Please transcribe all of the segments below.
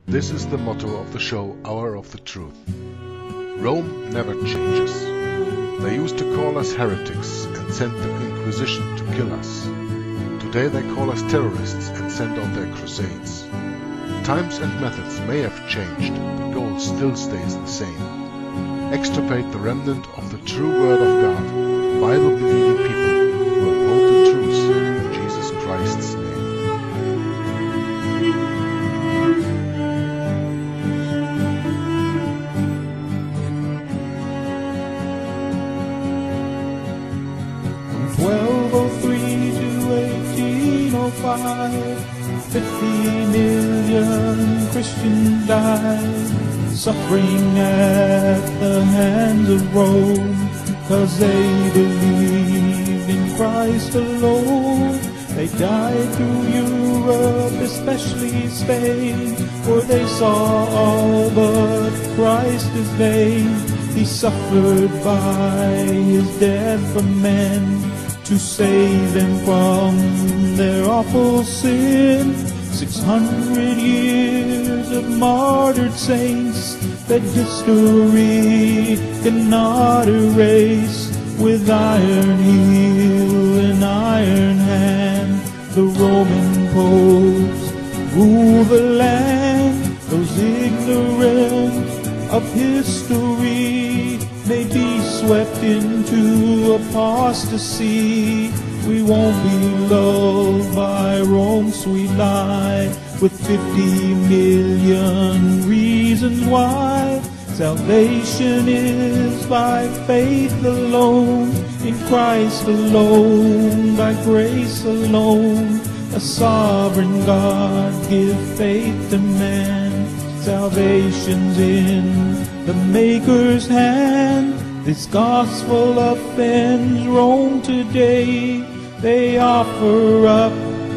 This is the motto of the show Hour of the Truth. Rome never changes. They used to call us heretics and send the Inquisition to kill us. Today they call us terrorists and send on their crusades. Times and methods may have changed, the goal still stays the same. Extirpate the remnant of the true Word of God, Bible-believing people who uphold the truths in Jesus Christ's name. From 1203 to 1805, 50 million Christians died, suffering at the hands of Rome, 'cause they believed in Christ alone. They died through Europe, especially Spain, for they saw all but Christ is vain. He suffered by his death for men, to save them from their awful sin. 600 years of martyred saints that history cannot erase. With iron heel and iron hand, the Roman popes rule the land. Those ignorant of history may be swept into apostasy. We won't be lulled by Rome's sweet lie, with 50 million reasons why. Salvation is by faith alone, in Christ alone, by grace alone. A sovereign God give faith to man. Salvation's in the Maker's hand. This gospel offends Rome today. They offer up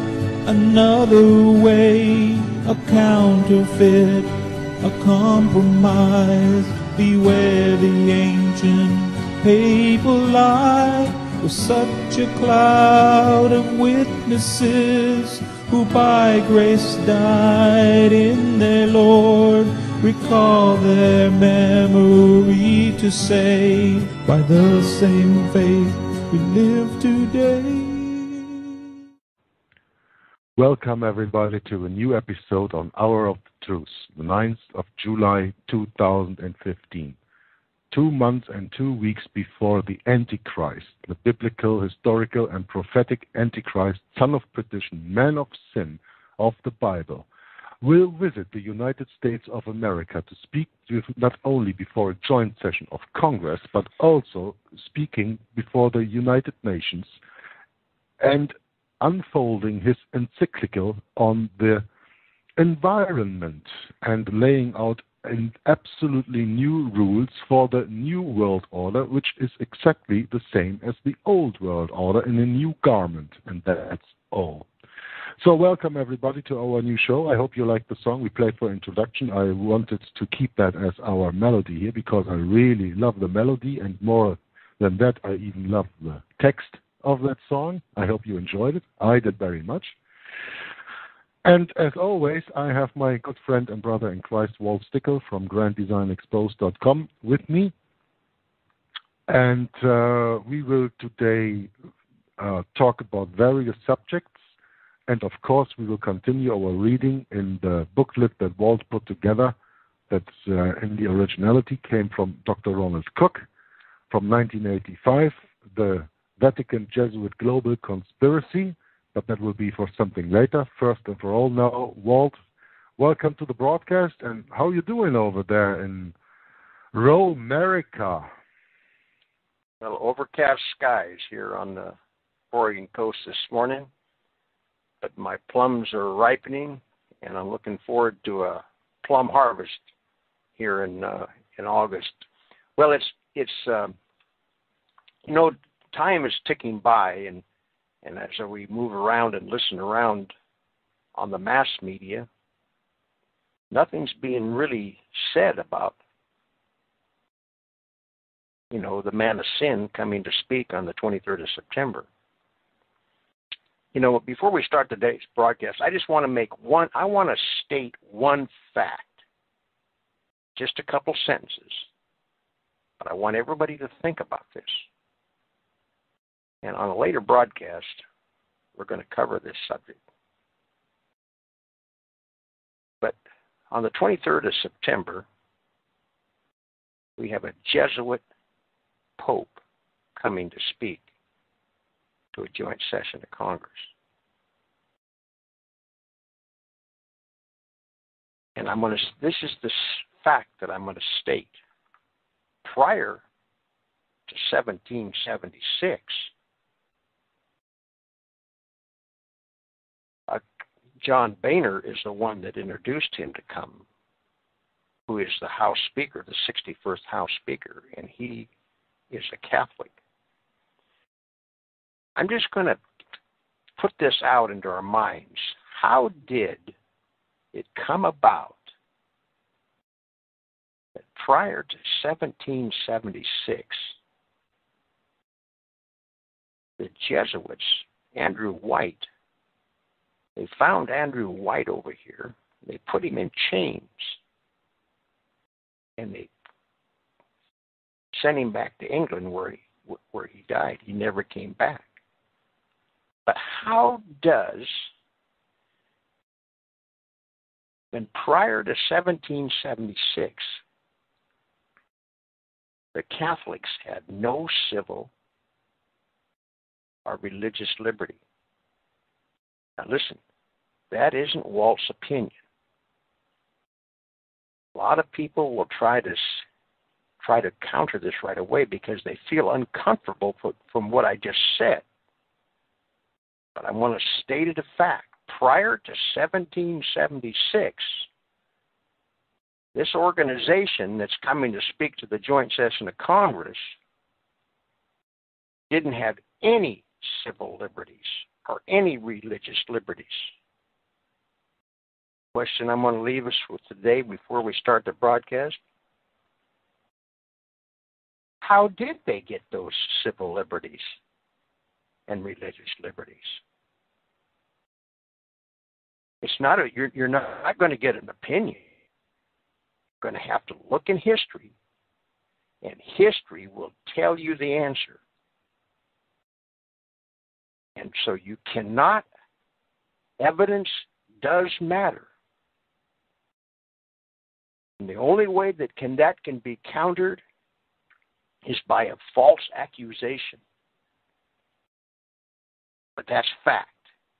another way, a counterfeit, a compromise. Beware the ancient papal lie, with such a cloud of witnesses who by grace died in their Lord. Recall their memory to say, by the same faith we live today. Welcome everybody to a new episode on Hour of the Truth, the 9th of July 2015. 2 months and 2 weeks before the Antichrist, the biblical, historical and prophetic Antichrist, son of perdition, man of sin of the Bible, will visit the United States of America to speak not only before a joint session of Congress, but also speaking before the United Nations and unfolding his encyclical on the environment and laying out absolutely new rules for the new world order, which is exactly the same as the old world order in a new garment, and that's all. So welcome everybody to our new show. I hope you like the song we played for introduction. I wanted to keep that as our melody here because I really love the melody, and more than that, I even love the text of that song. I hope you enjoyed it. I did very much. And as always, I have my good friend and brother in Christ, Walt Stickle from GrandDesignExposed.com with me. And we will today talk about various subjects. And of course, we will continue our reading in the booklet that Walt put together, that's in the originality, came from Dr. Ronald Cook from 1985, the Vatican Jesuit Global Conspiracy, but that will be for something later. First and for all now, Walt, welcome to the broadcast, and how are you doing over there in Rome, America? Well, overcast skies here on the Oregon coast this morning, but my plums are ripening, and I'm looking forward to a plum harvest here in August. Well, it's time is ticking by, and as we move around and listen around on the mass media, nothing's being really said about, the man of sin coming to speak on the 23rd of September. before we start today's broadcast, I just want to state one fact. Just a couple sentences. But I want everybody to think about this. And on a later broadcast, we're going to cover this subject. But on the 23rd of September, we have a Jesuit Pope coming to speak to a joint session of Congress. And this is the fact that I'm going to state. Prior to 1776, John Boehner is the one that introduced him to come, who is the House Speaker, the 61st House Speaker, and he is a Catholic. I'm just going to put this out into our minds. How did it come about that prior to 1776, the Jesuits, Andrew White, they found Andrew White over here, they put him in chains, and they sent him back to England where he died. He never came back. But how does, when prior to 1776, the Catholics had no civil or religious liberty? Now listen, that isn't Walt's opinion. A lot of people will try to counter this right away because they feel uncomfortable from what I just said. But I want to state it a fact. Prior to 1776, this organization that's coming to speak to the joint session of Congress didn't have any civil liberties or any religious liberties. Question I'm going to leave us with today before we start the broadcast. How did they get those civil liberties and religious liberties? It's not you're not going to get an opinion. You're going to have to look in history, and history will tell you the answer. And so you cannot, evidence does matter. And the only way that can be countered is by a false accusation. But that's fact.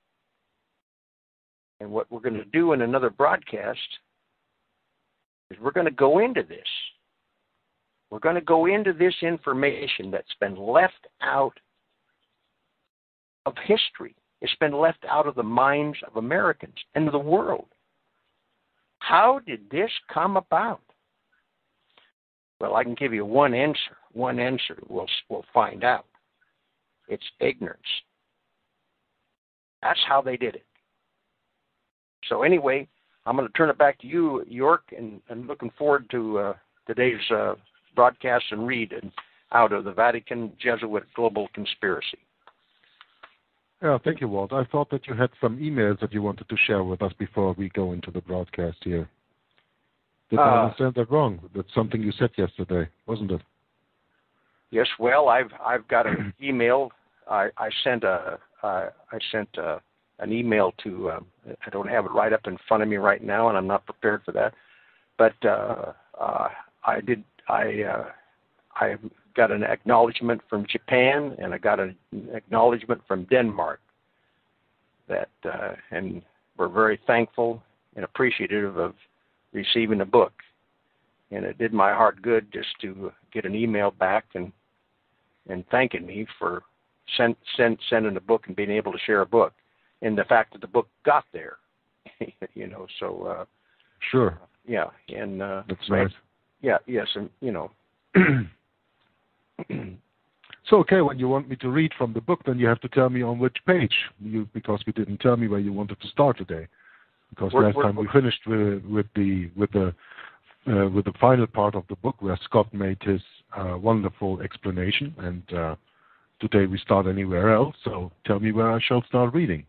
And what we're going to do in another broadcast is we're going to go into this. We're going to go into this information that's been left out of history. It's been left out of the minds of Americans and of the world. How did this come about? Well, I can give you one answer. One answer we'll find out. It's ignorance. That's how they did it. So anyway, I'm going to turn it back to you, York, and looking forward to today's broadcast and read out of the Vatican Jesuit Global Conspiracy. Yeah, thank you, Walt. I thought that you had some emails that you wanted to share with us before we go into the broadcast here. Did I understand that wrong? That's something you said yesterday, wasn't it? Yes. Well, I've got an email. I sent an email to. I don't have it right up in front of me right now, and I'm not prepared for that. But I did. I got an acknowledgement from Japan, and I got an acknowledgement from Denmark. And we're very thankful and appreciative of receiving a book. And it did my heart good just to get an email back and thanking me for sending a book and being able to share a book, and the fact that the book got there. So sure. Yeah, and that's nice. Yeah, yes, and So, okay, when you want me to read from the book, then you have to tell me on which page, because you didn't tell me where you wanted to start today. Because last time we finished with the final part of the book where Scott made his wonderful explanation, and today we start anywhere else, so tell me where I shall start reading.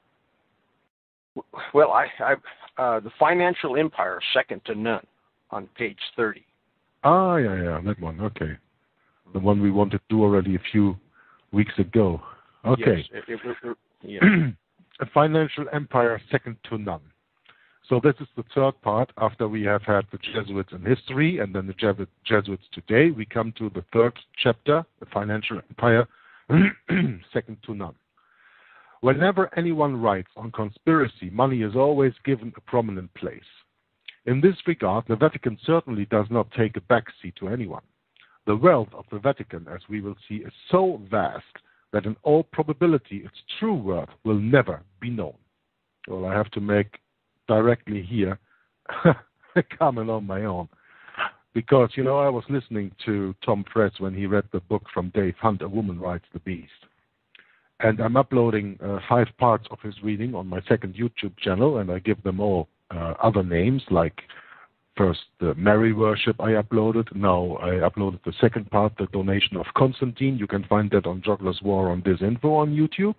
Well, the Financial Empire, Second to None, on page 30. Yeah, that one, okay. The one we wanted to do already a few weeks ago. Okay. Yes. A Financial Empire, Second to None. So this is the third part. After we have had the Jesuits in history and then the Jesuits today, we come to the third chapter, the Financial Empire, Second to None. Whenever anyone writes on conspiracy, money is always given a prominent place. In this regard, the Vatican certainly does not take a backseat to anyone. The wealth of the Vatican, as we will see, is so vast that in all probability its true worth will never be known. Well, I have to make directly here a comment on my own. Because, I was listening to Tom Friess when he read the book from Dave Hunt, A Woman Rides the Beast. And I'm uploading 5 parts of his reading on my second YouTube channel, and I give them all other names, like first the Mary worship I uploaded. Now I uploaded the second part, the donation of Constantine. You can find that on Joggler's War on Disinfo on YouTube.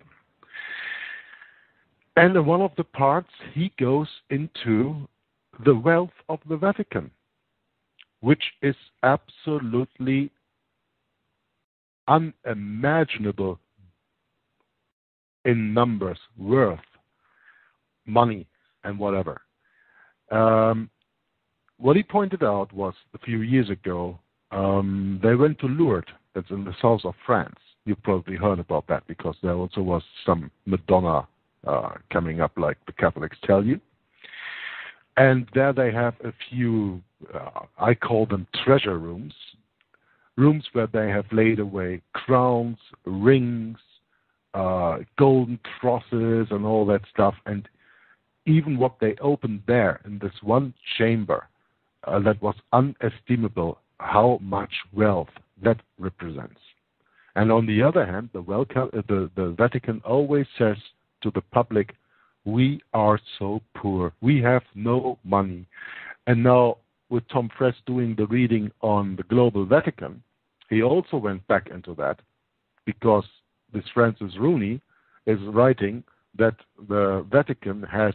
And in one of the parts, he goes into the wealth of the Vatican, which is absolutely unimaginable in numbers, worth, money, and whatever. What he pointed out was a few years ago, they went to Lourdes, that's in the south of France. You've probably heard about that because there also was some Madonna coming up, like the Catholics tell you. And there they have a few, I call them treasure rooms where they have laid away crowns, rings, golden crosses and all that stuff. And even what they opened there in this one chamber, that was inestimable how much wealth that represents. And on the other hand, the Vatican always says to the public, we are so poor, we have no money. And now with Tom Friess doing the reading on the global Vatican, he also went back into that because this Francis Rooney is writing that the Vatican has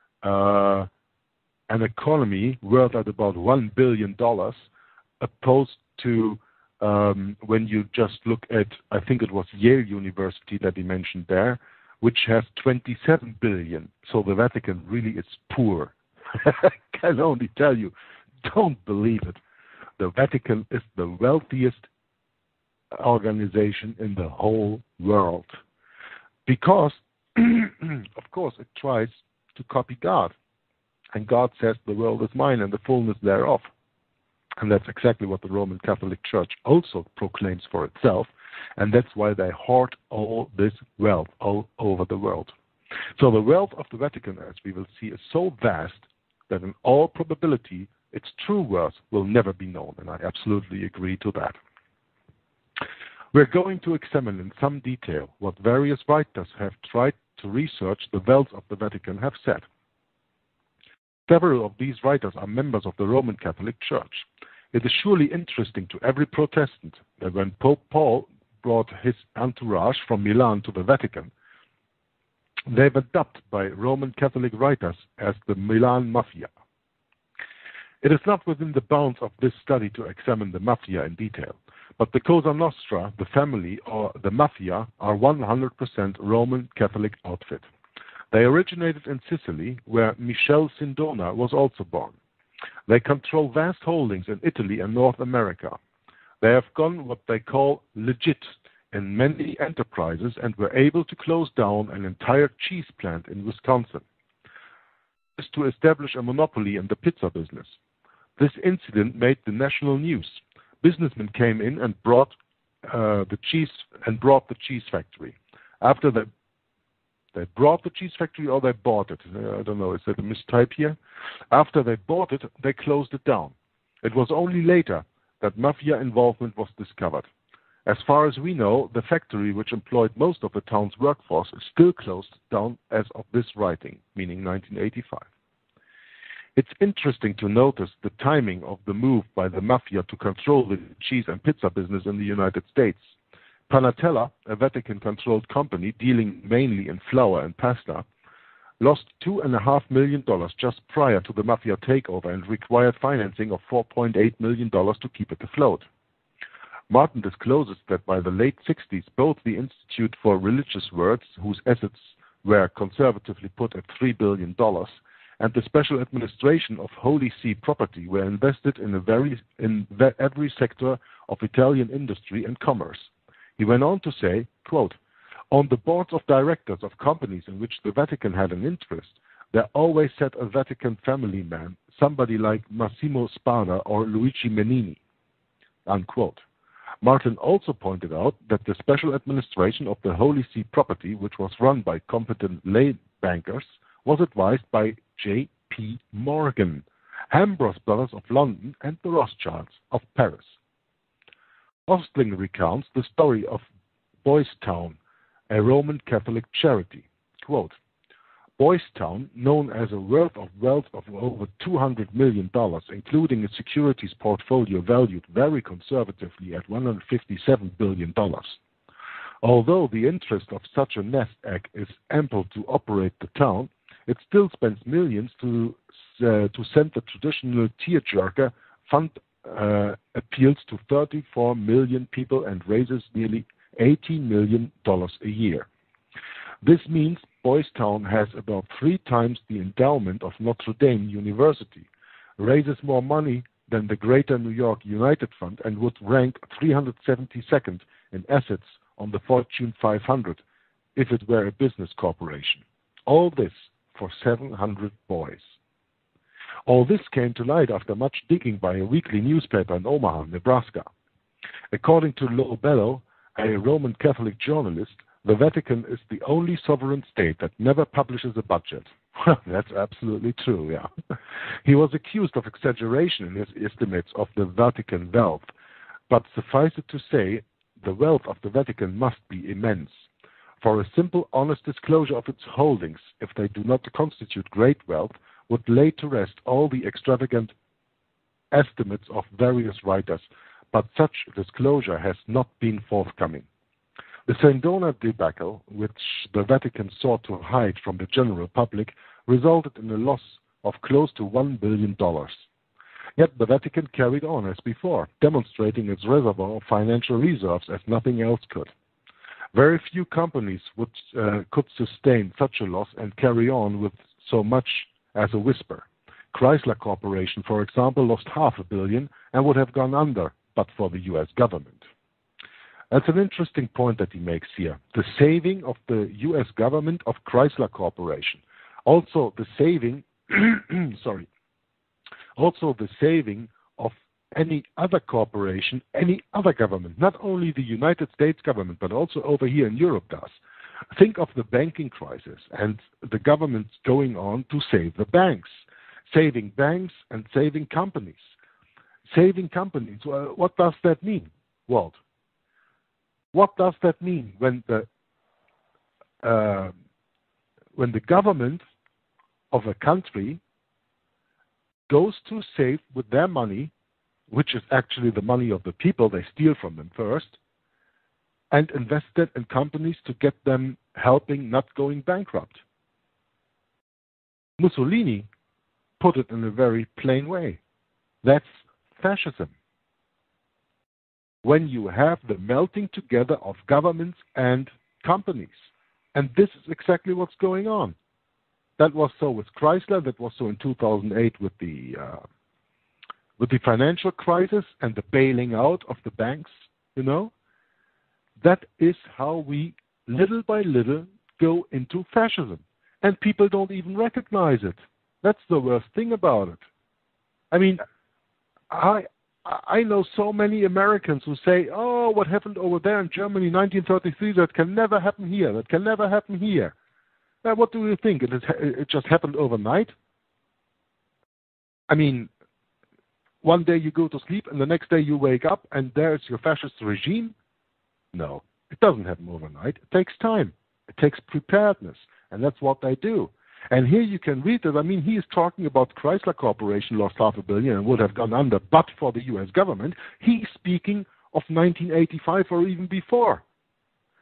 an economy worth at about $1 billion, opposed to when you just look at, I think it was Yale University that he mentioned there, which has 27 billion. So the Vatican really is poor. I can only tell you, don't believe it. The Vatican is the wealthiest organization in the whole world. Because, of course, it tries to copy God. And God says the world is mine and the fullness thereof. And that's exactly what the Roman Catholic Church also proclaims for itself. And that's why they hoard all this wealth all over the world. So the wealth of the Vatican, as we will see, is so vast that in all probability its true worth will never be known. And I absolutely agree to that. We're going to examine in some detail what various writers have tried to research the wealth of the Vatican have said. Several of these writers are members of the Roman Catholic Church. It is surely interesting to every Protestant that when Pope Paul brought his entourage from Milan to the Vatican, they were dubbed by Roman Catholic writers as the Milan Mafia. It is not within the bounds of this study to examine the Mafia in detail, but the Cosa Nostra, the family, or the Mafia are 100% Roman Catholic outfit. They originated in Sicily, where Michele Sindona was also born. They control vast holdings in Italy and North America. They have gone what they call legit in many enterprises and were able to close down an entire cheese plant in Wisconsin. This is to establish a monopoly in the pizza business. This incident made the national news. Businessmen came in and brought the cheese factory. After they brought the cheese factory or they bought it. I don't know, is that a mistype here? After they bought it, they closed it down. It was only later that mafia involvement was discovered. As far as we know, the factory which employed most of the town's workforce is still closed down as of this writing, meaning 1985. It's interesting to notice the timing of the move by the mafia to control the cheese and pizza business in the United States. Panatella, a Vatican-controlled company dealing mainly in flour and pasta, lost $2.5 million just prior to the Mafia takeover and required financing of $4.8 million to keep it afloat. Martin discloses that by the late 60s, both the Institute for Religious Works, whose assets were conservatively put at $3 billion, and the Special Administration of Holy See property were invested in every sector of Italian industry and commerce. He went on to say, quote, "On the boards of directors of companies in which the Vatican had an interest, there always sat a Vatican family man, somebody like Massimo Spada or Luigi Menini." Unquote. Martin also pointed out that the special administration of the Holy See property, which was run by competent lay bankers, was advised by J.P. Morgan, Ambrose Brothers of London, and the Rothschilds of Paris. Ostling recounts the story of Boys Town, a Roman Catholic charity. Quote, "Boys Town, known as a wealth of over $200 million, including a securities portfolio valued very conservatively at $157 billion. Although the interest of such a nest egg is ample to operate the town, it still spends millions to send the traditional tearjerker fund appeals to 34 million people and raises nearly $18 million a year. This means Boys Town has about 3 times the endowment of Notre Dame University, raises more money than the Greater New York United Fund, and would rank 372nd in assets on the Fortune 500 if it were a business corporation. All this for 700 boys. All this came to light after much digging by a weekly newspaper in Omaha, Nebraska. According to Lobello, a Roman Catholic journalist, the Vatican is the only sovereign state that never publishes a budget. That's absolutely true, yeah. He was accused of exaggeration in his estimates of the Vatican wealth, but suffice it to say, the wealth of the Vatican must be immense. For a simple, honest disclosure of its holdings, if they do not constitute great wealth, would lay to rest all the extravagant estimates of various writers, but such disclosure has not been forthcoming. The Sindona debacle, which the Vatican sought to hide from the general public, resulted in a loss of close to $1 billion. Yet the Vatican carried on as before, demonstrating its reservoir of financial reserves as nothing else could. Very few companies could sustain such a loss and carry on with so much as a whisper. Chrysler Corporation, for example, lost $500 million and would have gone under but for the U.S. government. That's an interesting point that he makes here. The saving of the U.S. government of Chrysler Corporation. Also the saving, also the saving of any other corporation, any other government, not only the United States government, but also over here in Europe does. Think of the banking crisis and the governments going on to save the banks, saving banks and saving companies. Saving companies, what does that mean, Walt? What does that mean when the government of a country goes to save with their money, which is actually the money of the people, they steal from them first, and invest it in companies to get them helping, not going bankrupt? Mussolini put it in a very plain way. That's fascism. When you have the melting together of governments and companies. And this is exactly what's going on. That was so with Chrysler, that was so in 2008 with the financial crisis and the bailing out of the banks, you know. That is how we, little by little, go into fascism. And people don't even recognize it. That's the worst thing about it. I mean, I know so many Americans who say, oh, what happened over there in Germany in 1933, that can never happen here. That can never happen here. What do you think? It just happened overnight? I mean, one day you go to sleep and the next day you wake up and there's your fascist regime? No, it doesn't happen overnight. It takes time. It takes preparedness. And that's what they do. And here you can read that. I mean, he is talking about Chrysler Corporation lost $500 million and would have gone under, but for the U.S. government. He's speaking of 1985 or even before.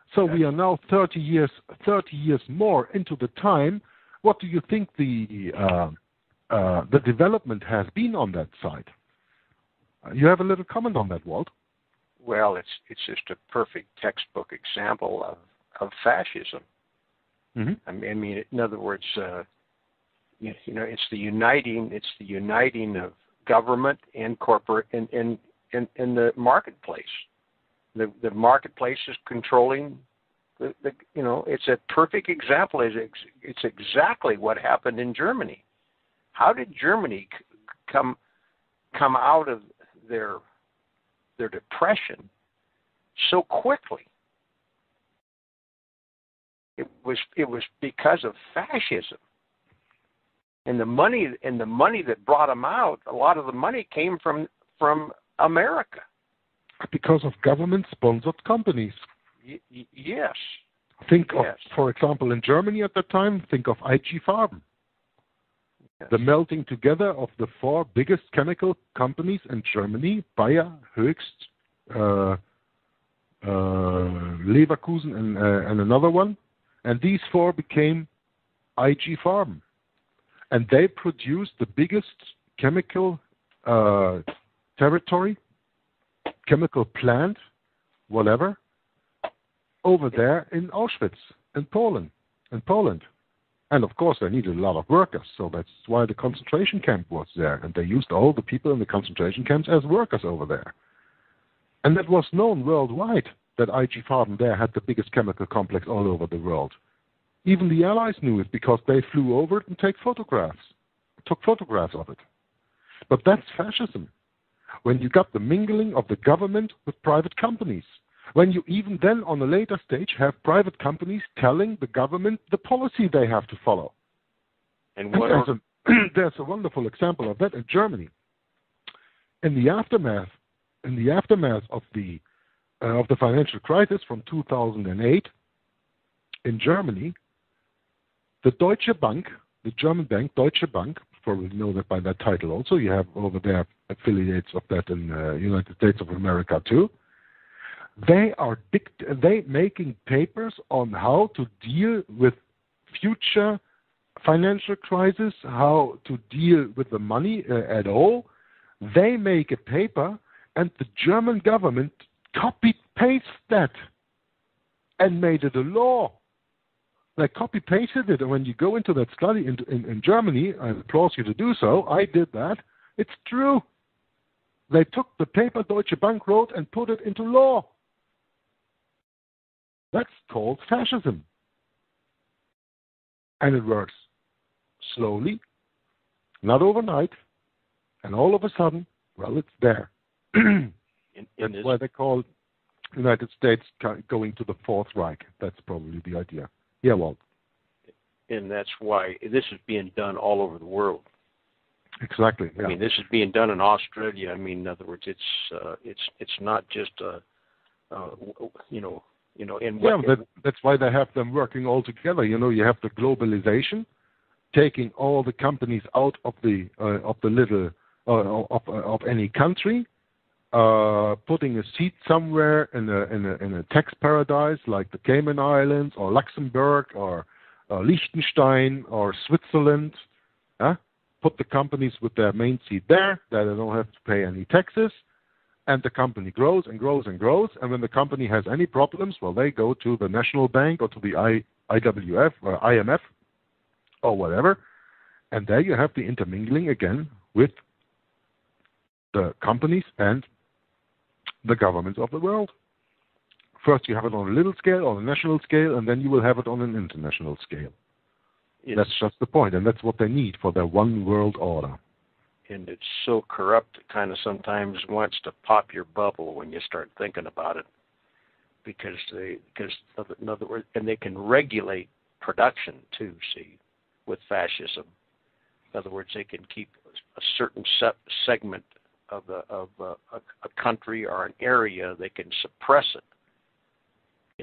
So we are now 30 years more into the time. What do you think the development has been on that side? You have a little comment on that, Walt? Well, it's just a perfect textbook example of fascism. Mm-hmm. I mean, in other words, it's the uniting of government and corporate in the marketplace. The marketplace is controlling it's a perfect example. It's exactly what happened in Germany. How did Germany come out of their depression so quickly? It was because of fascism. And the money that brought them out, a lot of the money came from America. Because of government-sponsored companies. Yes. Think of, for example, in Germany at the time, think of IG Farben. Yes. The melting together of the four biggest chemical companies in Germany, Bayer, Höchst, Leverkusen, and another one. And these four became IG Farben. And they produced the biggest chemical territory, chemical plant, whatever, over there in Auschwitz, in Poland. And of course, they needed a lot of workers, so that's why the concentration camp was there. And they used all the people in the concentration camps as workers over there. And that was known worldwide that IG Farben there had the biggest chemical complex all over the world. Even the Allies knew it because they flew over it and took photographs of it. But that's fascism. When you got the mingling of the government with private companies. When you even then, on a later stage, have private companies telling the government the policy they have to follow. And there's a wonderful example of that in Germany. In the aftermath of the financial crisis from 2008 in Germany, the Deutsche Bank, the German bank, Deutsche Bank, probably know that by that title also. You have over there affiliates of that in the United States of America too. They are making papers on how to deal with future financial crisis, how to deal with the money at all. They make a paper, and the German government copy-pasted that and made it a law. They copy-pasted it, and when you go into that study in Germany, I applaud you to do so. I did that. It's true. They took the paper Deutsche Bank wrote and put it into law. That's called fascism. And it works slowly, not overnight, and all of a sudden, well, it's there. That's why they call United States going to the Fourth Reich. That's probably the idea. Yeah, Walt. And that's why this is being done all over the world. Exactly. Yeah. I mean, this is being done in Australia. I mean, in other words, it's not just that's why they have them working all together. You have the globalization, taking all the companies out of the little of any country, putting a seat somewhere in a tax paradise like the Cayman Islands or Luxembourg or Liechtenstein or Switzerland. Put the companies with their main seat there, that they don't have to pay any taxes, and the company grows and grows and grows. And when the company has any problems, well, they go to the National Bank or to the IWF or IMF or whatever, and there you have the intermingling again with the companies and the governments of the world. First you have it on a little scale, on a national scale, and then you will have it on an international scale. That's just the point, and that's what they need for their one world order. And it's so corrupt, it kind of sometimes wants to pop your bubble when you start thinking about it, because in other words, and they can regulate production too. See, with fascism, in other words, they can keep a certain segment of a country or an area. They can suppress it,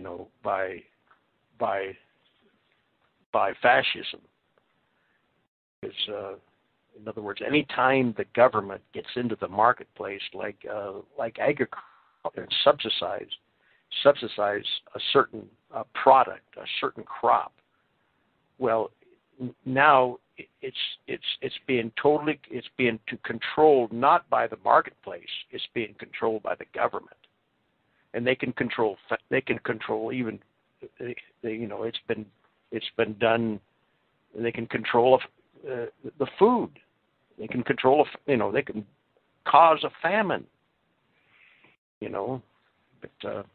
by fascism. Because, in other words, any time the government gets into the marketplace, like agriculture, and subsidize a certain product, a certain crop. Well, now it's being controlled not by the marketplace. It's being controlled by the government, and they can control even it's been done. They can control the food. They can control they can cause a famine. But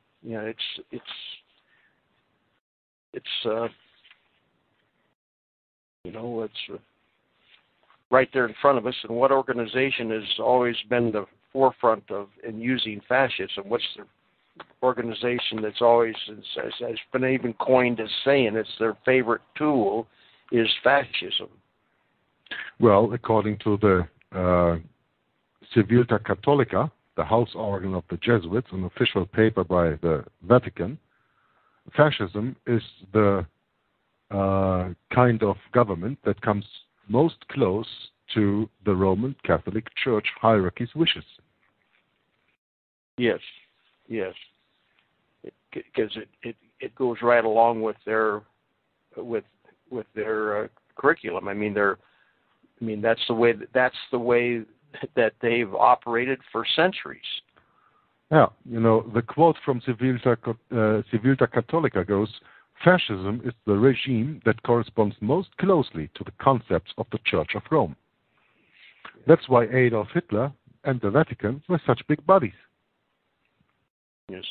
it's right there in front of us. And what organization has always been the forefront in using fascism? What's the organization that's always has been even coined as saying it's their favorite tool is fascism? Well, according to the Civiltà Cattolica, the house organ of the Jesuits, an official paper by the Vatican, fascism is the kind of government that comes most close to the Roman Catholic Church hierarchy's wishes. Yes, because it goes right along with their curriculum. That's the way that they've operated for centuries. Yeah, the quote from Civiltà Cattolica goes, "Fascism is the regime that corresponds most closely to the concepts of the Church of Rome." That's why Adolf Hitler and the Vatican were such big buddies. Yes.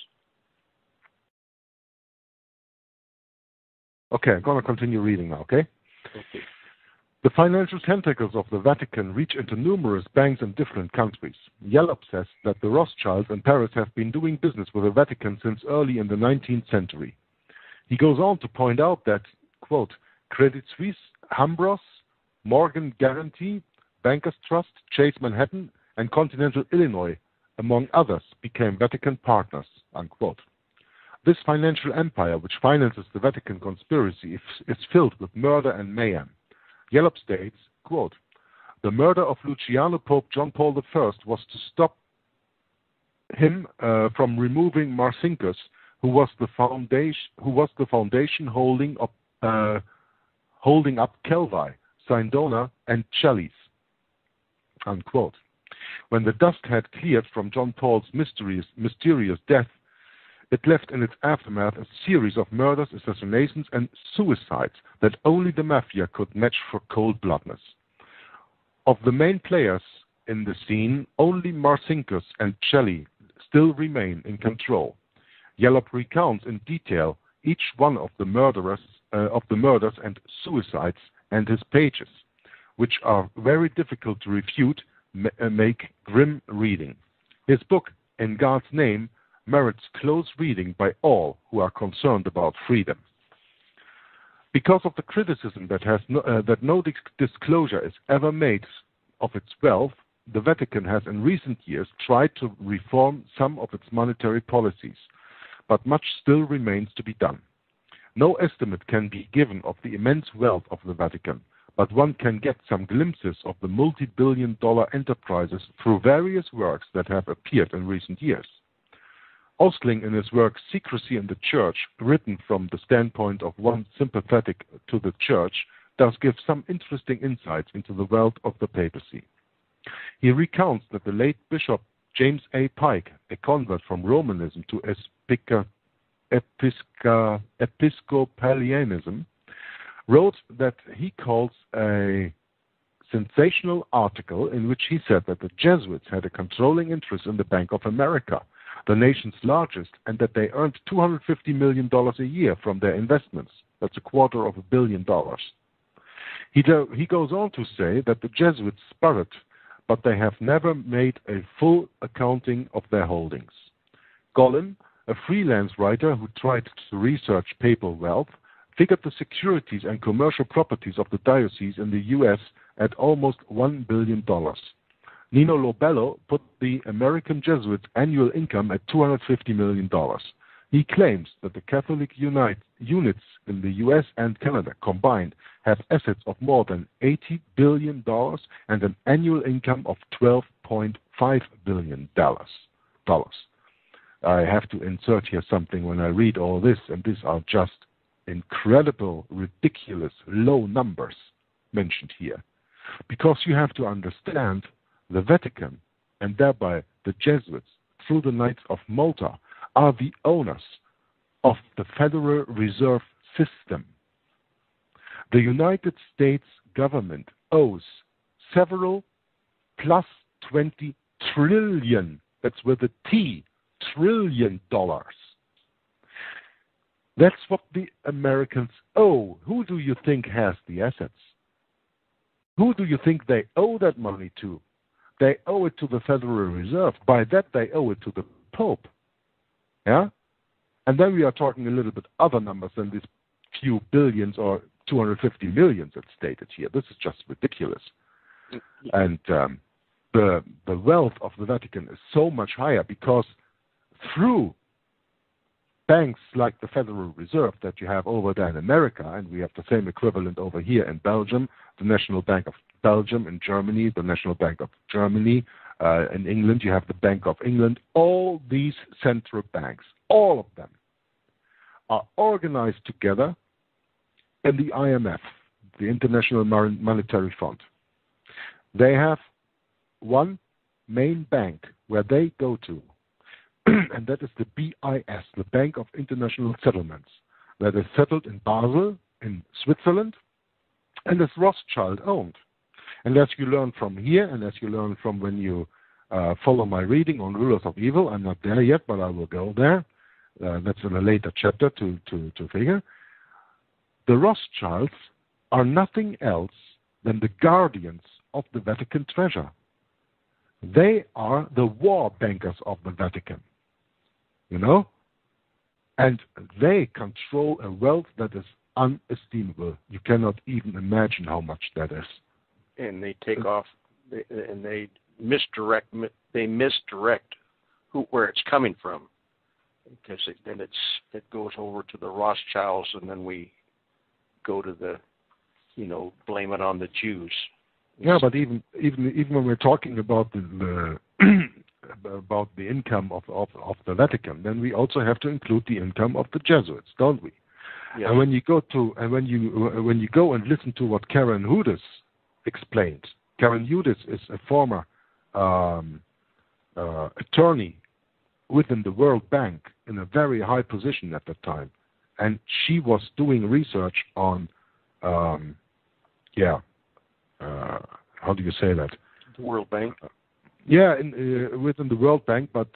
Okay, I'm going to continue reading now, okay? Okay. The financial tentacles of the Vatican reach into numerous banks in different countries. Yallop says that the Rothschilds in Paris have been doing business with the Vatican since early in the 19th century. He goes on to point out that, quote, Credit Suisse, Hambros, Morgan Guarantee, Bankers Trust, Chase Manhattan, and Continental Illinois, among others, became Vatican partners, unquote. This financial empire, which finances the Vatican conspiracy, is filled with murder and mayhem. Yallop states, quote, the murder of Luciano Pope John Paul I was to stop him from removing Marcinkus, who was the foundation holding up Calvi, Sindona, and Chalice, unquote. When the dust had cleared from John Paul's mysterious death, it left in its aftermath a series of murders, assassinations, and suicides that only the mafia could match for cold-bloodedness. Of the main players in the scene, only Marcinkus and Celli still remain in control. Yallop recounts in detail each one of the murders and suicides and his pages, which are very difficult to refute, make grim reading. His book, In God's Name, merits close reading by all who are concerned about freedom. Because of the criticism that no disclosure is ever made of its wealth, the Vatican has in recent years tried to reform some of its monetary policies, but much still remains to be done. No estimate can be given of the immense wealth of the Vatican, but one can get some glimpses of the multi-billion-dollar enterprises through various works that have appeared in recent years. Ostling, in his work Secrecy in the Church, written from the standpoint of one sympathetic to the Church, does give some interesting insights into the wealth of the papacy. He recounts that the late Bishop James A. Pike, a convert from Romanism to Episcopalianism, wrote that he calls a sensational article in which he said that the Jesuits had a controlling interest in the Bank of America, the nation's largest, and that they earned $250 million a year from their investments. That's $250 million. He goes on to say that the Jesuits sputtered, but they have never made a full accounting of their holdings. Gollin, a freelance writer who tried to research papal wealth, figured the securities and commercial properties of the diocese in the U.S. at almost $1 billion. Nino Lobello put the American Jesuits' annual income at $250 million. He claims that the Catholic units in the U.S. and Canada combined have assets of more than $80 billion and an annual income of $12.5 billion. I have to insert here something when I read all this, and these are just incredible, ridiculous, low numbers mentioned here. Because you have to understand the Vatican, and thereby the Jesuits, through the Knights of Malta, are the owners of the Federal Reserve System. The United States government owes several plus 20 trillion, that's with a T, trillion dollars. That's what the Americans owe. Who do you think has the assets? Who do you think they owe that money to? They owe it to the Federal Reserve. By that, they owe it to the Pope. Yeah? And then we are talking a little bit other numbers than these few billions or 250 millions that's stated here. This is just ridiculous. And the wealth of the Vatican is so much higher because through banks like the Federal Reserve that you have over there in America, and we have the same equivalent over here in Belgium, the National Bank of Belgium, in Germany, the National Bank of Germany, in England, you have the Bank of England. All these central banks, all of them, are organized together in the IMF, the International Monetary Fund. They have one main bank where they go to, and that is the BIS, the Bank of International Settlements, that is settled in Basel, in Switzerland, and is Rothschild-owned. And as you learn from here, and as you learn from when you follow my reading on Rulers of Evil, I'm not there yet, but I will go there. That's in a later chapter to figure. The Rothschilds are nothing else than the guardians of the Vatican treasure. They are the war bankers of the Vatican, you know? And they control a wealth that is unestimable. You cannot even imagine how much that is. And they take off, and they misdirect where it's coming from, because then it goes over to the Rothschilds, and then we go to the, blame it on the Jews. Yeah, but even when we're talking about the about the income of the Vatican, then we also have to include the income of the Jesuits, don't we? Yeah. And when you go and listen to what Karen Hudis explained, Karen Hudis is a former attorney within the World Bank in a very high position at that time, and she was doing research on how do you say that? The World Bank. Within the World Bank, but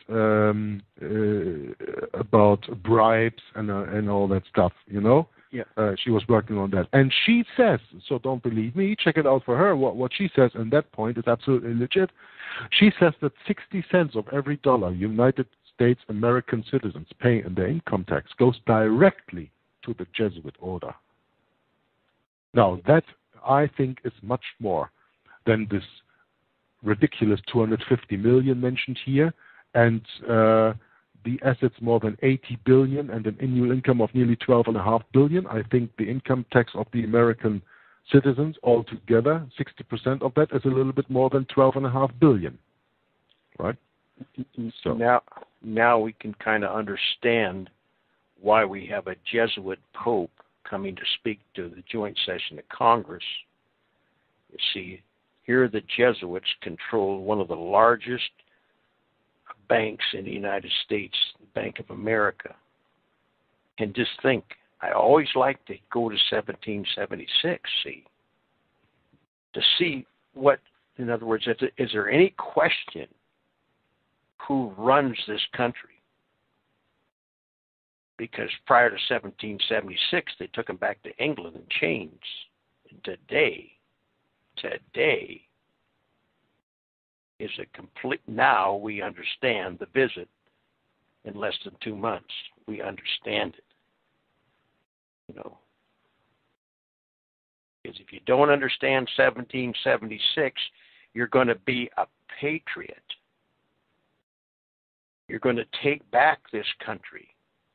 about bribes and all that stuff, Yeah. She was working on that. And she says, so don't believe me, check it out for her, what she says, and that point is absolutely legit. She says that 60 cents of every dollar United States American citizens pay in their income tax goes directly to the Jesuit order. Now, that, I think, is much more than this ridiculous 250 million mentioned here, and the assets more than 80 billion and an annual income of nearly 12.5 billion. I think the income tax of the American citizens altogether, 60% of that is a little bit more than 12.5 billion, right? So now we can kind of understand why we have a Jesuit Pope coming to speak to the joint session of Congress. You see, here the Jesuits control one of the largest banks in the United States, the Bank of America. And just think, I always like to go to 1776, to see what, in other words, is there any question who runs this country? Because prior to 1776, they took them back to England in chains. And today is a complete, now we understand the visit in less than 2 months. We understand it. Because if you don't understand 1776, you're going to be a patriot. You're going to take back this country.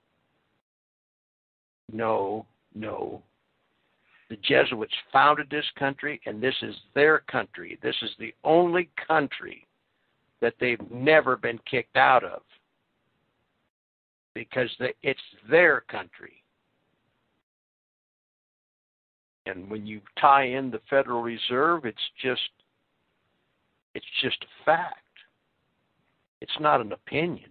No. The Jesuits founded this country, and this is their country. This is the only country that they've never been kicked out of. because it's their country. And when you tie in the Federal Reserve, it's just a fact. It's not an opinion.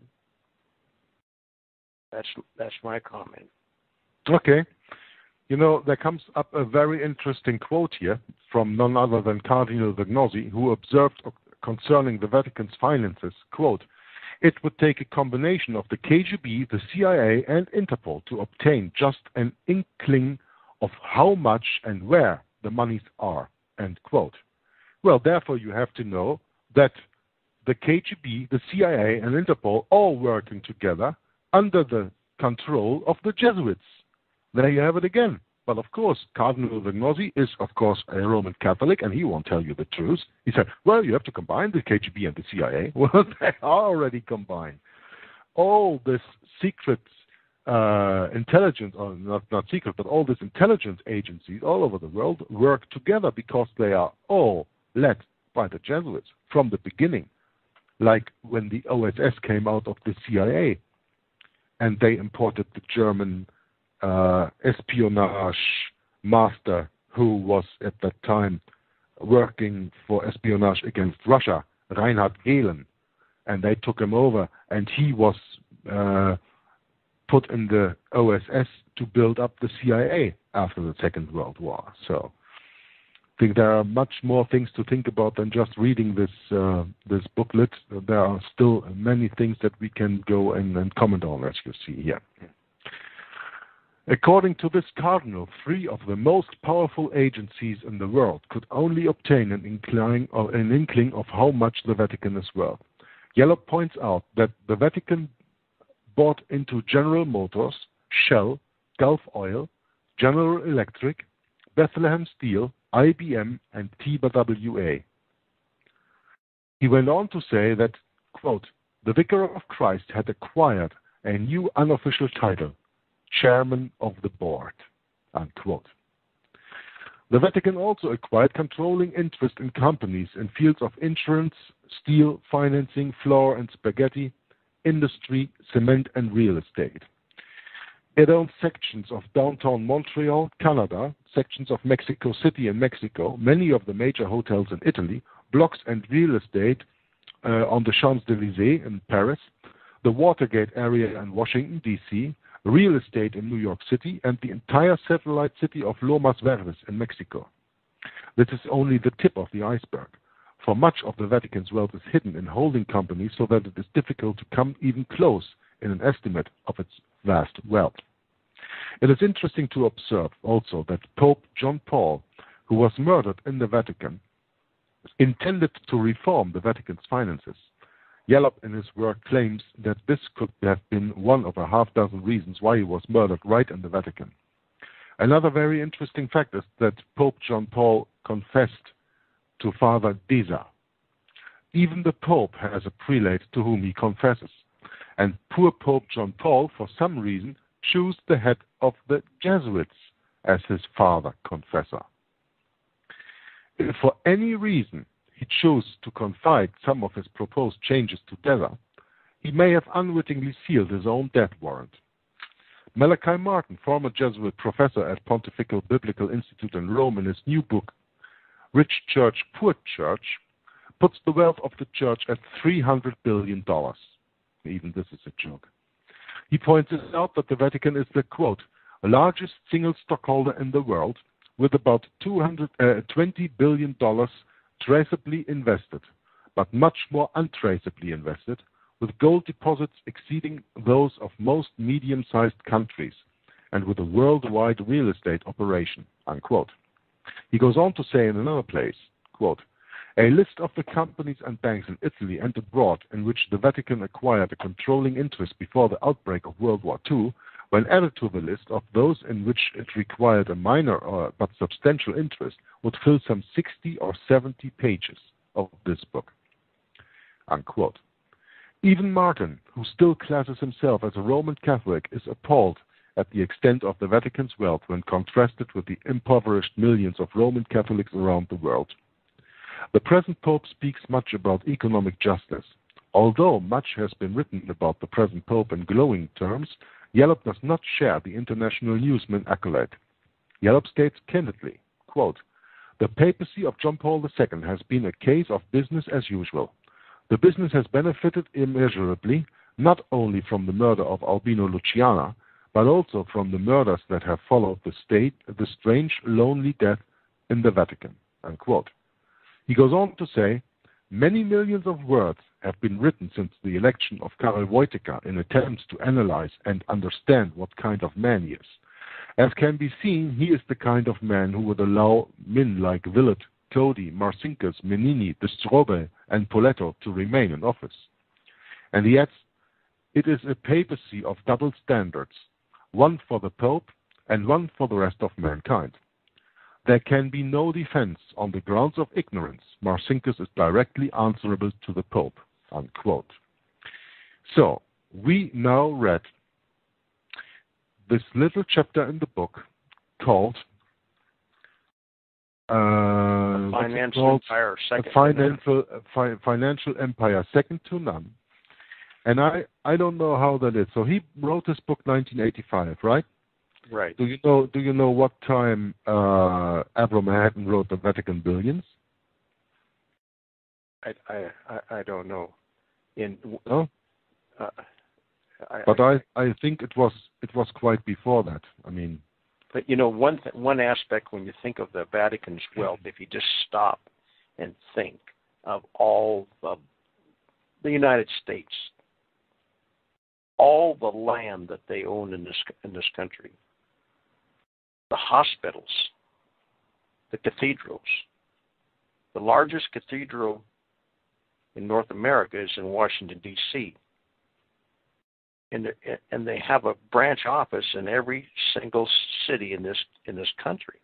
That's my comment. Okay. You know, there comes up a very interesting quote here from none other than Cardinal Vignozzi, who observed concerning the Vatican's finances, quote, "It would take a combination of the KGB, the CIA, and Interpol to obtain just an inkling of how much and where the monies are," end quote. Well, therefore, you have to know that the KGB, the CIA, and Interpol all working together under the control of the Jesuits. There you have it again. But of course, Cardinal Vignozzi is, of course, a Roman Catholic, and he won't tell you the truth. He said, well, you have to combine the KGB and the CIA. Well, they are already combined. All this secret intelligence, or not secret, but all these intelligence agencies all over the world work together because they are all led by the Jesuits from the beginning. Like when the OSS came out of the CIA, and they imported the German espionage master who was at that time working for espionage against Russia, Reinhard Gehlen, and they took him over, and he was put in the OSS to build up the CIA after the Second World War. So I think there are much more things to think about than just reading this booklet. There are still many things that we can go and comment on, as you see here. According to this cardinal, 3 of the most powerful agencies in the world could only obtain an inkling of how much the Vatican is worth. Yellop points out that the Vatican bought into General Motors, Shell, Gulf Oil, General Electric, Bethlehem Steel, IBM, and TWA. He went on to say that, quote, "The Vicar of Christ had acquired a new unofficial title, Chairman of the Board," unquote. The Vatican also acquired controlling interest in companies in fields of insurance, steel, financing, flour and spaghetti, industry, cement, and real estate. It owns sections of downtown Montreal, Canada, sections of Mexico City in Mexico, many of the major hotels in Italy, blocks and real estate on the Champs-Élysées in Paris, the Watergate area in Washington, D.C., real estate in New York City, and the entire satellite city of Lomas Verdes in Mexico. This is only the tip of the iceberg, for much of the Vatican's wealth is hidden in holding companies so that it is difficult to come even close in an estimate of its vast wealth. It is interesting to observe also that Pope John Paul, who was murdered in the Vatican, intended to reform the Vatican's finances. Yellop in his work claims that this could have been one of a half dozen reasons why he was murdered right in the Vatican. Another very interesting fact is that Pope John Paul confessed to Father Deza. Even the Pope has a prelate to whom he confesses. And poor Pope John Paul, for some reason, chose the head of the Jesuits as his father confessor. If for any reason he chose to confide some of his proposed changes to Deza, he may have unwittingly sealed his own death warrant. Malachi Martin, former Jesuit professor at Pontifical Biblical Institute in Rome, in his new book, Rich Church, Poor Church, puts the wealth of the church at $300 billion. Even this is a joke. He points out that the Vatican is the, quote, largest single stockholder in the world, with about $20 billion traceably invested, but much more untraceably invested, with gold deposits exceeding those of most medium-sized countries, and with a worldwide real estate operation, unquote. He goes on to say in another place, quote, a list of the companies and banks in Italy and abroad in which the Vatican acquired a controlling interest before the outbreak of World War II, when added to the list of those in which it required a minor but substantial interest, would fill some 60 or 70 pages of this book, unquote. Even Martin, who still classes himself as a Roman Catholic, is appalled at the extent of the Vatican's wealth when contrasted with the impoverished millions of Roman Catholics around the world. The present Pope speaks much about economic justice. Although much has been written about the present Pope in glowing terms, Yallop does not share the international newsman accolade. Yallop states candidly, quote, "The papacy of John Paul II has been a case of business as usual. The business has benefited immeasurably, not only from the murder of Albino Luciana, but also from the murders that have followed the strange, lonely death in the Vatican." Unquote. He goes on to say, "Many millions of words have been written since the election of Karel Wojtyła in attempts to analyze and understand what kind of man he is. As can be seen, he is the kind of man who would allow men like Willett, Todi, Marcinkus, Menini, de Strobe, and Poletto to remain in office." And he adds, "It is a papacy of double standards, one for the Pope and one for the rest of mankind. There can be no defense on the grounds of ignorance. Marcinkus is directly answerable to the Pope." Unquote. So, we now read this little chapter in the book called Financial Empire, Financial Empire, Second to None. And I don't know how that is. So he wrote this book 1985, right? Right. Do you know what time Abraham Manhattan wrote the Vatican Billions? I don't know. No? But I think it was quite before that. I mean, but you know, one aspect when you think of the Vatican's wealth, if you just stop and think of all of the United States, all the land that they own in this country, the hospitals, the cathedrals. The largest cathedral in North America is in Washington, D.C., and they have a branch office in every single city in this country.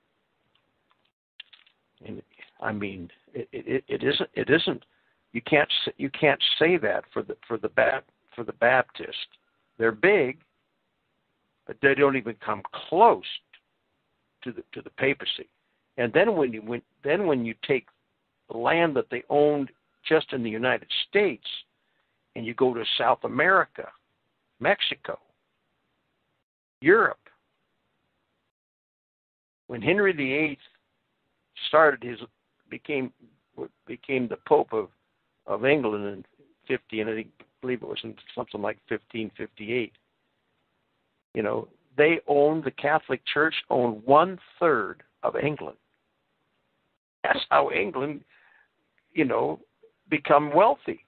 And I mean, it isn't. You can't say that for the Baptist. They're big, but they don't even come close to the papacy. And then when you take the land that they owned just in the United States, and you go to South America, Mexico, Europe. When Henry VIII became the Pope of England in 50, and I believe it was in something like 1558. You know, the Catholic Church owned 1/3 of England. That's how England, become wealthy.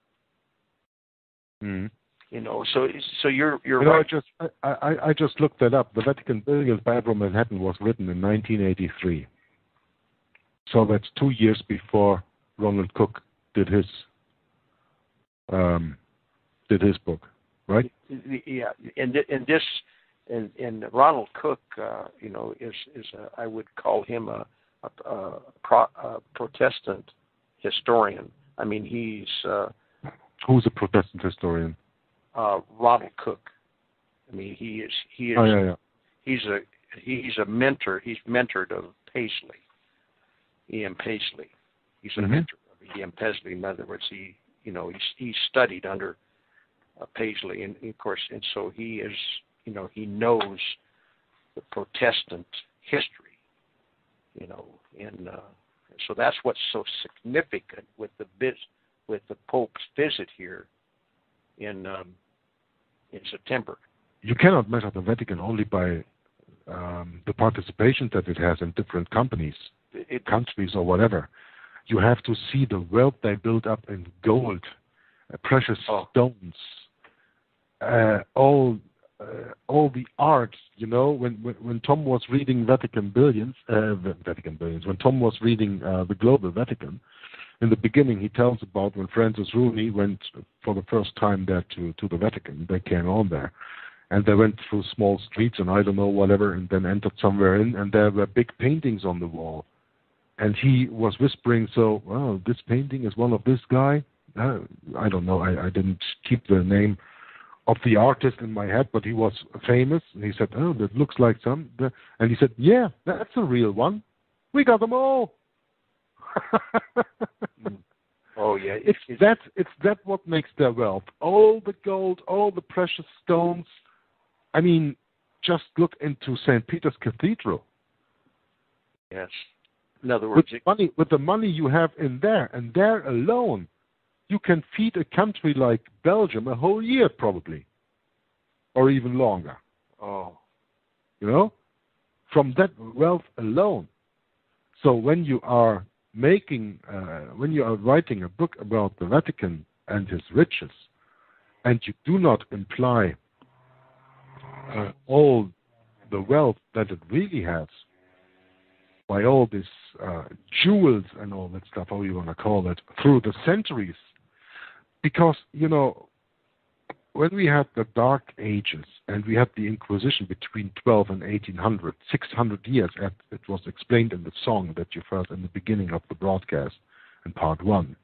Mm. So you're right. I just looked that up. The Vatican Billions by Abraham Manhattan was written in 1983. So that's 2 years before Ronald Cook did his book, right? Yeah, and Ronald Cook, is I would call him a Protestant historian. I mean, he's who's a Protestant historian? Ronald Cook. I mean, he is. Oh, yeah. He's a mentor. He's mentored of Paisley, E.M. Paisley. He's a mentor of E.M. Paisley. In other words, he studied under Paisley, and of course, and so he is. He knows the Protestant history. And so that's what's so significant with the Pope's visit here in September. You cannot measure the Vatican only by the participation that it has in different countries or whatever. You have to see the wealth they built up in gold, precious stones, all the art. When Tom was reading Vatican Billions, when Tom was reading the Global Vatican, in the beginning he tells about when Francis Rooney went for the first time there to the Vatican. They came on there, and they went through small streets and I don't know whatever, and then entered somewhere in, and there were big paintings on the wall. And he was whispering, so, well, this painting is one of this guy. I don't know. I didn't keep the name of the artist in my head, but he was famous. And he said, oh, that looks like some. And he said, yeah, that's a real one. We got them all. Oh yeah, it's that what makes their wealth. All the gold, all the precious stones. I mean, just look into St. Peter's Cathedral. Yes. In other words, with the money you have in there, and there alone, you can feed a country like Belgium a whole year probably, or even longer. Oh. You know, from that wealth alone. So when you are writing a book about the Vatican and his riches, and you do not imply all the wealth that it really has by all these jewels and all that stuff, how you want to call it, through the centuries. Because, you know, when we had the Dark Ages and we had the Inquisition between 12 and 1800, 600 years, as it was explained in the song that you heard in the beginning of the broadcast in part 1.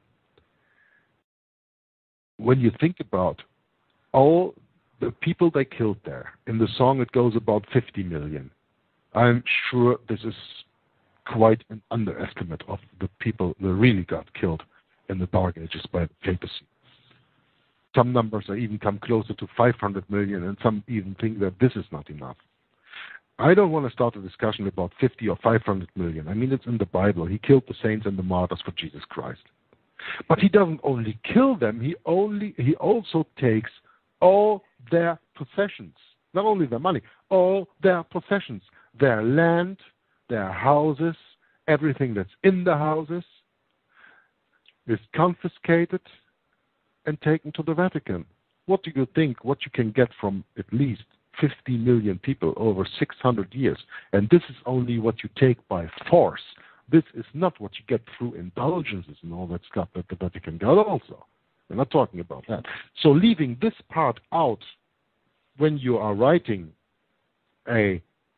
When you think about all the people they killed there, in the song it goes about 50 million. I'm sure this is quite an underestimate of the people that really got killed in the Dark Ages by the papacy. Some numbers are even come closer to 500 million, and some even think that this is not enough. I don't want to start a discussion about 50 or 500 million. I mean, it's in the Bible. He killed the saints and the martyrs for Jesus Christ. But he doesn't only kill them, he also takes all their possessions, not only their money, all their possessions, their land, their houses, everything that's in the houses is confiscated and taken to the Vatican. What do you think what you can get from at least 50 million people over 600 years? And this is only what you take by force. This is not what you get through indulgences and all that stuff that the Vatican got also. We're not talking about that. So leaving this part out when you are writing a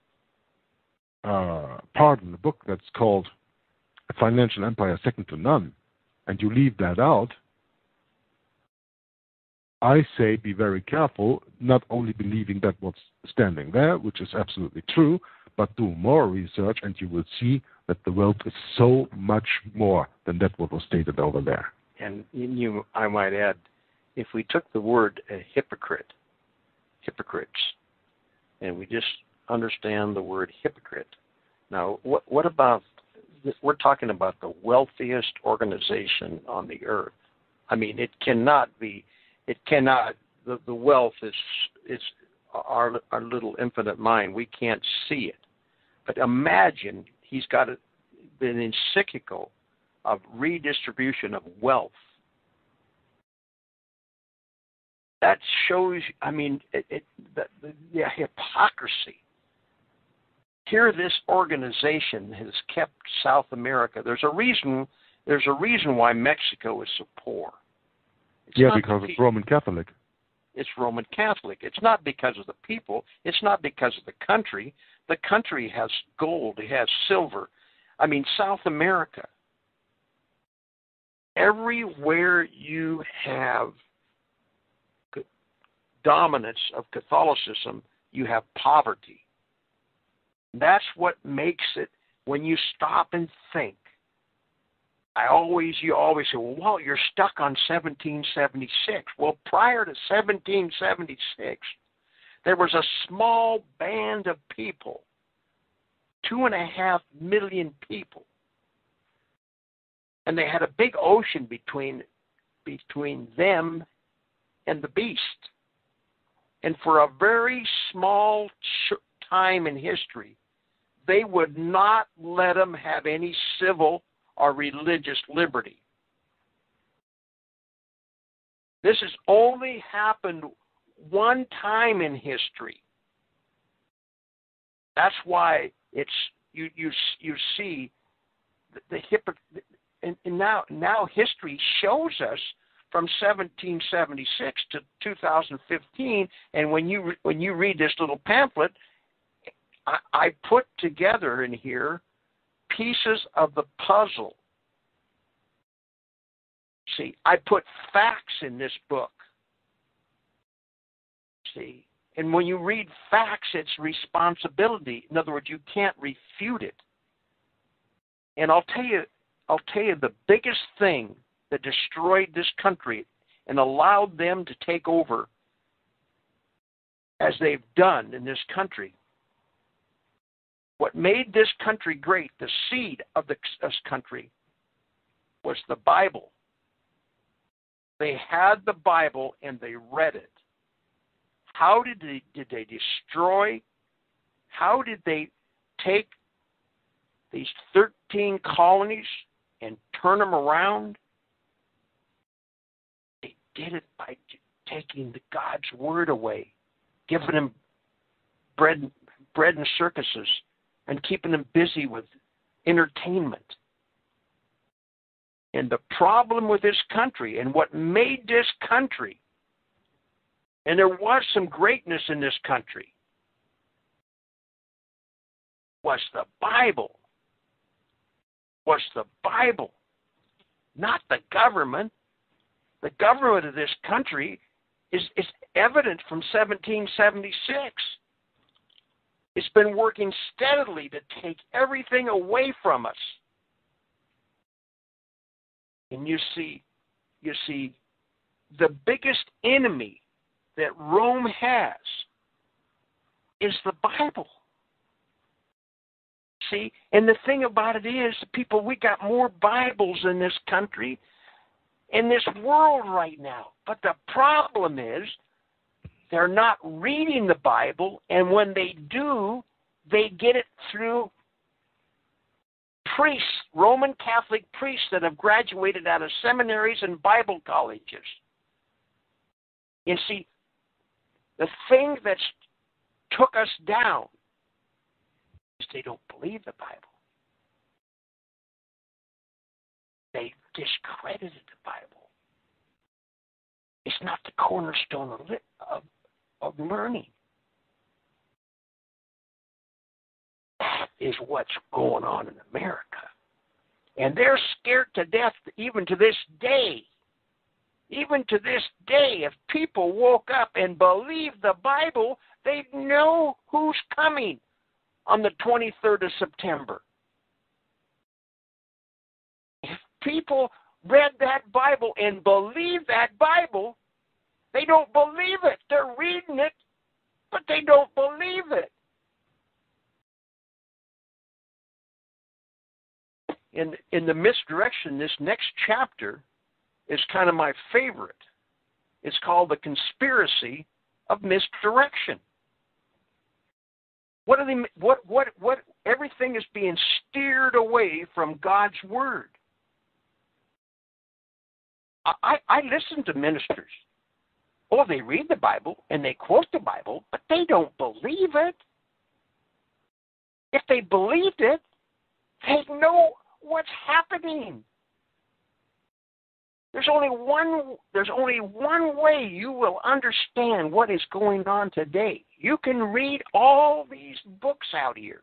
part in the book that's called A Financial Empire Second to None, and you leave that out, I say be very careful, not only believing that what's standing there, which is absolutely true, but do more research and you will see that the wealth is so much more than that what was stated over there. And I might add, if we took the word hypocrites, and we just understand the word hypocrite. Now, what about, we're talking about the wealthiest organization on the earth. I mean, the wealth is our little infinite mind. We can't see it. But imagine he's got an encyclical of redistribution of wealth. That shows, I mean, the hypocrisy. Here, this organization has kept South America. There's a reason why Mexico is so poor. Because it's Roman Catholic. It's Roman Catholic. It's not because of the people. It's not because of the country. The country has gold. It has silver. I mean, South America. Everywhere you have dominance of Catholicism, you have poverty. That's what makes it, when you stop and think, you always say, well, you're stuck on 1776. Well, prior to 1776, there was a small band of people, 2.5 million people, and they had a big ocean between them and the beast. And for a very small time in history, they would not let them have any civil or religious liberty. This has only happened one time in history. That's why it's you see the hypocrisy. And now history shows us from 1776 to 2015, and when you read this little pamphlet, I put together in here pieces of the puzzle. See, I put facts in this book. See, and when you read facts, it's responsibility. In other words, you can't refute it. And I'll tell you the biggest thing that destroyed this country and allowed them to take over as they've done in this country. What made this country great, the seed of this country, was the Bible. They had the Bible and they read it. How did they destroy? How did they take these 13 colonies and turn them around? They did it by taking the God's word away, giving them bread and circuses, and keeping them busy with entertainment. And the problem with this country, and what made this country, and there was some greatness in this country, was the Bible. Was the Bible, not the government. The government of this country is evident from 1776. It's been working steadily to take everything away from us. And you see, the biggest enemy that Rome has is the Bible. See, and the thing about it is, people, we got more Bibles in this country, in this world right now. But the problem is, they're not reading the Bible, and when they do, they get it through priests, Roman Catholic priests that have graduated out of seminaries and Bible colleges. You see, the thing that's took us down is they don't believe the Bible. They discredited the Bible. It's not the cornerstone of learning. That is what's going on in America. And they're scared to death even to this day. Even to this day, if people woke up and believed the Bible, they'd know who's coming on the 23rd of September. If people read that Bible and believe that Bible, they don't believe it. They're reading it, but they don't believe it. In the misdirection, this next chapter is kind of my favorite. It's called The Conspiracy of Misdirection. What everything is being steered away from God's word. I listen to ministers. Oh, they read the Bible and they quote the Bible, but they don't believe it. If they believed it, they'd know what's happening. There's only one way you will understand what is going on today. You can read all these books out here.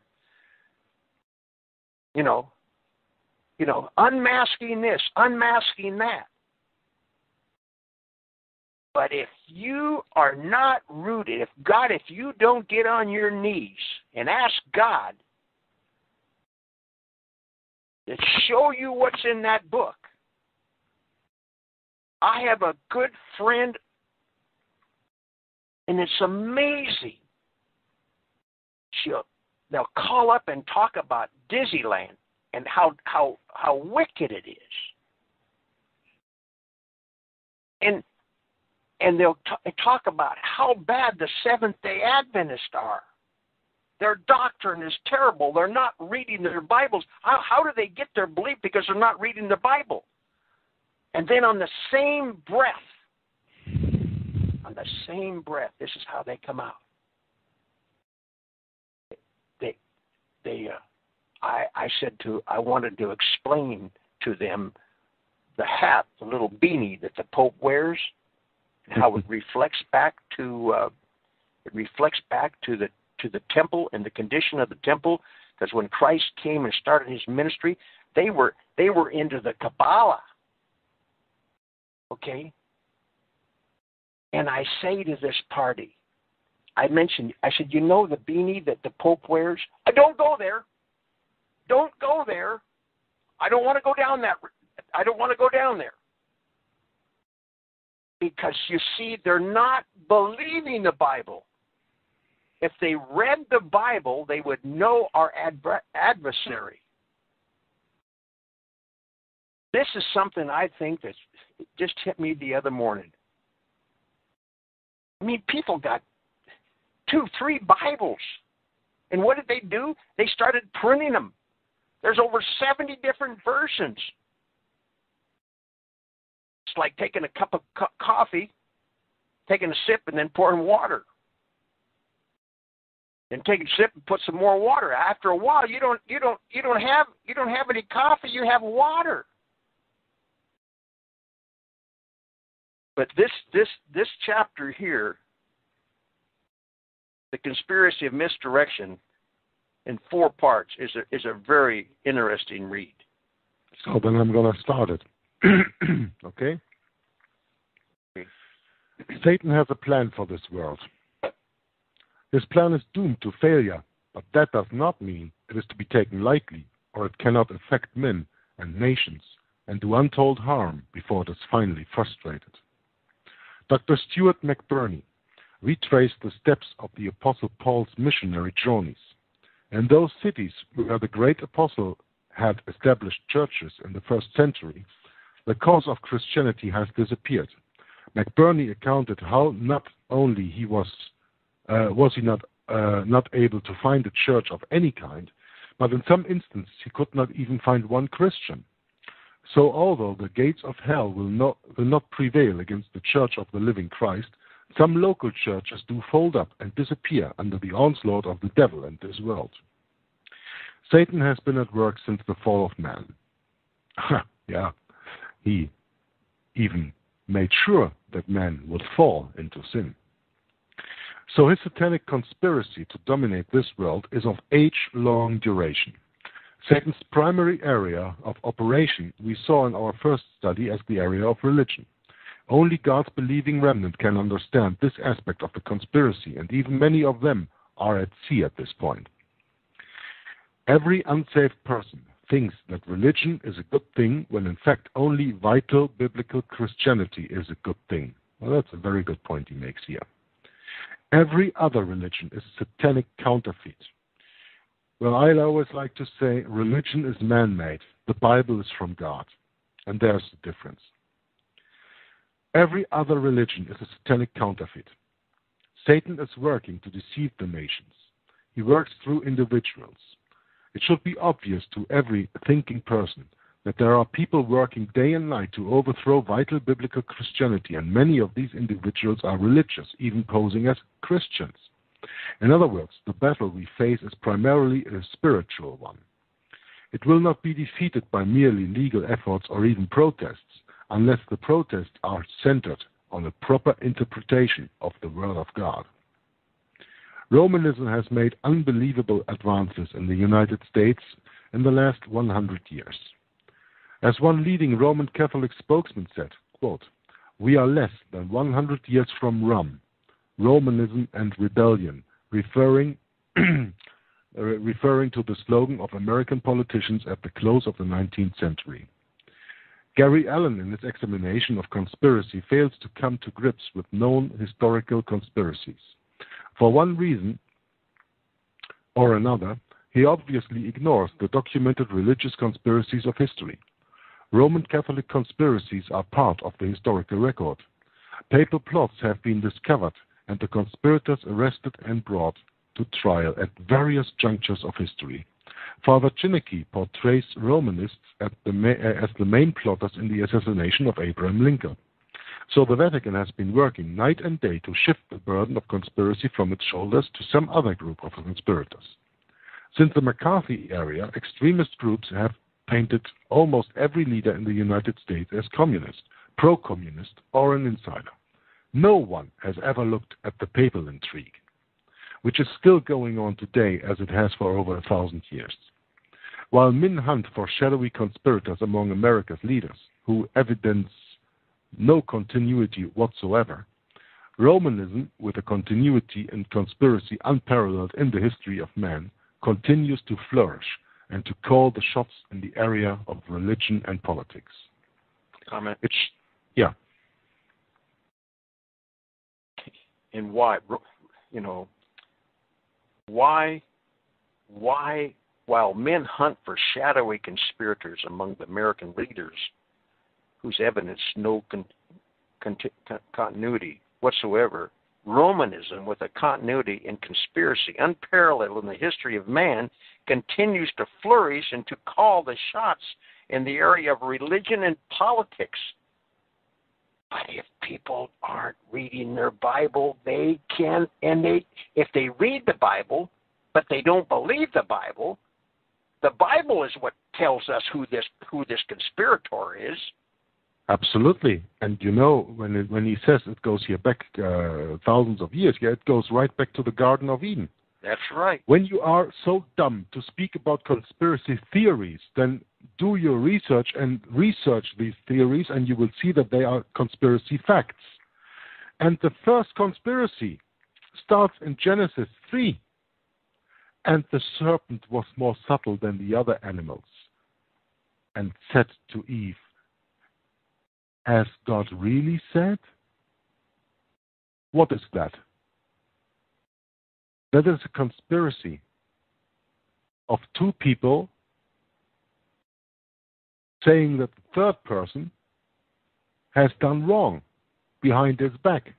You know, unmasking this, unmasking that. But if you are not rooted, if you don't get on your knees and ask God to show you what's in that book. I have a good friend, and it's amazing. They'll call up and talk about Disneyland and how wicked it is. And they'll talk about how bad the Seventh-day Adventists are. Their doctrine is terrible. They're not reading their Bibles. How do they get their belief? Because they're not reading the Bible. And then on the same breath, this is how they come out. I wanted to explain to them the hat, the little beanie that the Pope wears, and how it reflects back to the temple and the condition of the temple. Because when Christ came and started his ministry, they were into the Kabbalah. Okay? And I say to this party, I said, you know the beanie that the Pope wears? Don't go there. Don't go there. I don't want to go down there. Because, you see, they're not believing the Bible. If they read the Bible, they would know our adversary. This is something I think that just hit me the other morning. I mean, people got 2, 3 Bibles. And what did they do? They started printing them. There's over 70 different versions. It's like taking a cup of coffee, taking a sip, and then pouring water. Then take a sip and put some more water. After a while, you don't have any coffee. You have water. But this chapter here, the conspiracy of misdirection, in 4 parts, is a very interesting read. So then I'm going to start it. Okay? Satan has a plan for this world. His plan is doomed to failure, but that does not mean it is to be taken lightly, or it cannot affect men and nations and do untold harm before it is finally frustrated. Dr. Stuart McBurney retraced the steps of the Apostle Paul's missionary journeys. In those cities where the great apostle had established churches in the 1st century, the cause of Christianity has disappeared. McBurney accounted how not only was he not able to find a church of any kind, but in some instances he could not even find one Christian. So although the gates of hell will not prevail against the church of the living Christ, some local churches do fold up and disappear under the onslaught of the devil and this world. Satan has been at work since the fall of man. Yeah, he even made sure that man would fall into sin. So his satanic conspiracy to dominate this world is of age-long duration. Satan's primary area of operation we saw in our first study as the area of religion. Only God's believing remnant can understand this aspect of the conspiracy, and even many of them are at sea at this point. Every unsaved person thinks that religion is a good thing, when in fact only vital biblical Christianity is a good thing. Well, that's a very good point he makes here. Every other religion is a satanic counterfeit. Well, I always like to say religion is man-made. The Bible is from God. And there's the difference. Every other religion is a satanic counterfeit. Satan is working to deceive the nations. He works through individuals. It should be obvious to every thinking person that there are people working day and night to overthrow vital biblical Christianity, and many of these individuals are religious, even posing as Christians. In other words, the battle we face is primarily a spiritual one. It will not be defeated by merely legal efforts or even protests, unless the protests are centered on a proper interpretation of the Word of God. Romanism has made unbelievable advances in the United States in the last 100 years. As one leading Roman Catholic spokesman said, quote, "We are less than 100 years from Rome, Romanism and rebellion," referring to the slogan of American politicians at the close of the 19th century. Gary Allen, in his examination of conspiracy, fails to come to grips with known historical conspiracies. For one reason or another, he obviously ignores the documented religious conspiracies of history. Roman Catholic conspiracies are part of the historical record. Papal plots have been discovered and the conspirators arrested and brought to trial at various junctures of history. Father Chinnicky portrays Romanists as the main plotters in the assassination of Abraham Lincoln. So the Vatican has been working night and day to shift the burden of conspiracy from its shoulders to some other group of conspirators. Since the McCarthy era, extremist groups have painted almost every leader in the United States as communist, pro-communist, or an insider. No one has ever looked at the papal intrigue, which is still going on today as it has for over 1,000 years. While men hunt for shadowy conspirators among America's leaders who evidence no continuity whatsoever, Romanism, with a continuity and conspiracy unparalleled in the history of man, continues to flourish and to call the shots in the area of religion and politics. Comment? Yeah. And why? Why, while men hunt for shadowy conspirators among the American leaders whose evidence no continuity whatsoever, Romanism, with a continuity and conspiracy unparalleled in the history of man, continues to flourish and to call the shots in the area of religion and politics. But if people aren't reading their Bible, they can, and if they read the Bible, but they don't believe the Bible is what tells us who this conspirator is. Absolutely. And when he says it goes here back thousands of years, it goes right back to the Garden of Eden. That's right. When you are so dumb to speak about conspiracy theories, then do your research and research these theories, and you will see that they are conspiracy facts. And the first conspiracy starts in Genesis 3. And the serpent was more subtle than the other animals, and said to Eve, "Has God really said?" What is that? That is a conspiracy of two people saying that the third person has done wrong behind his back.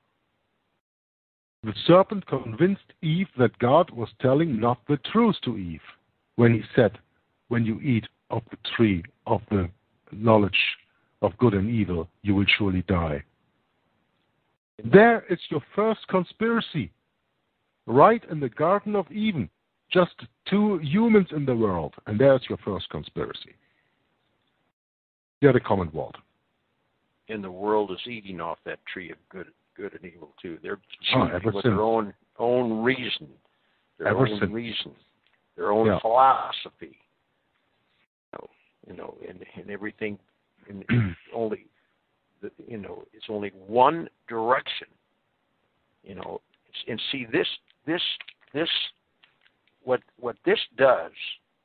The serpent convinced Eve that God was telling not the truth to Eve when he said, "When you eat of the tree of the knowledge of good and evil, you will surely die." There is your first conspiracy, right in the Garden of Eden. Just two humans in the world, and there's your first conspiracy. The common world. And the world is eating off that tree of good and evil too. They're choosing with since. their own reason, their own philosophy. And everything. And it's only one direction. And see this. What this does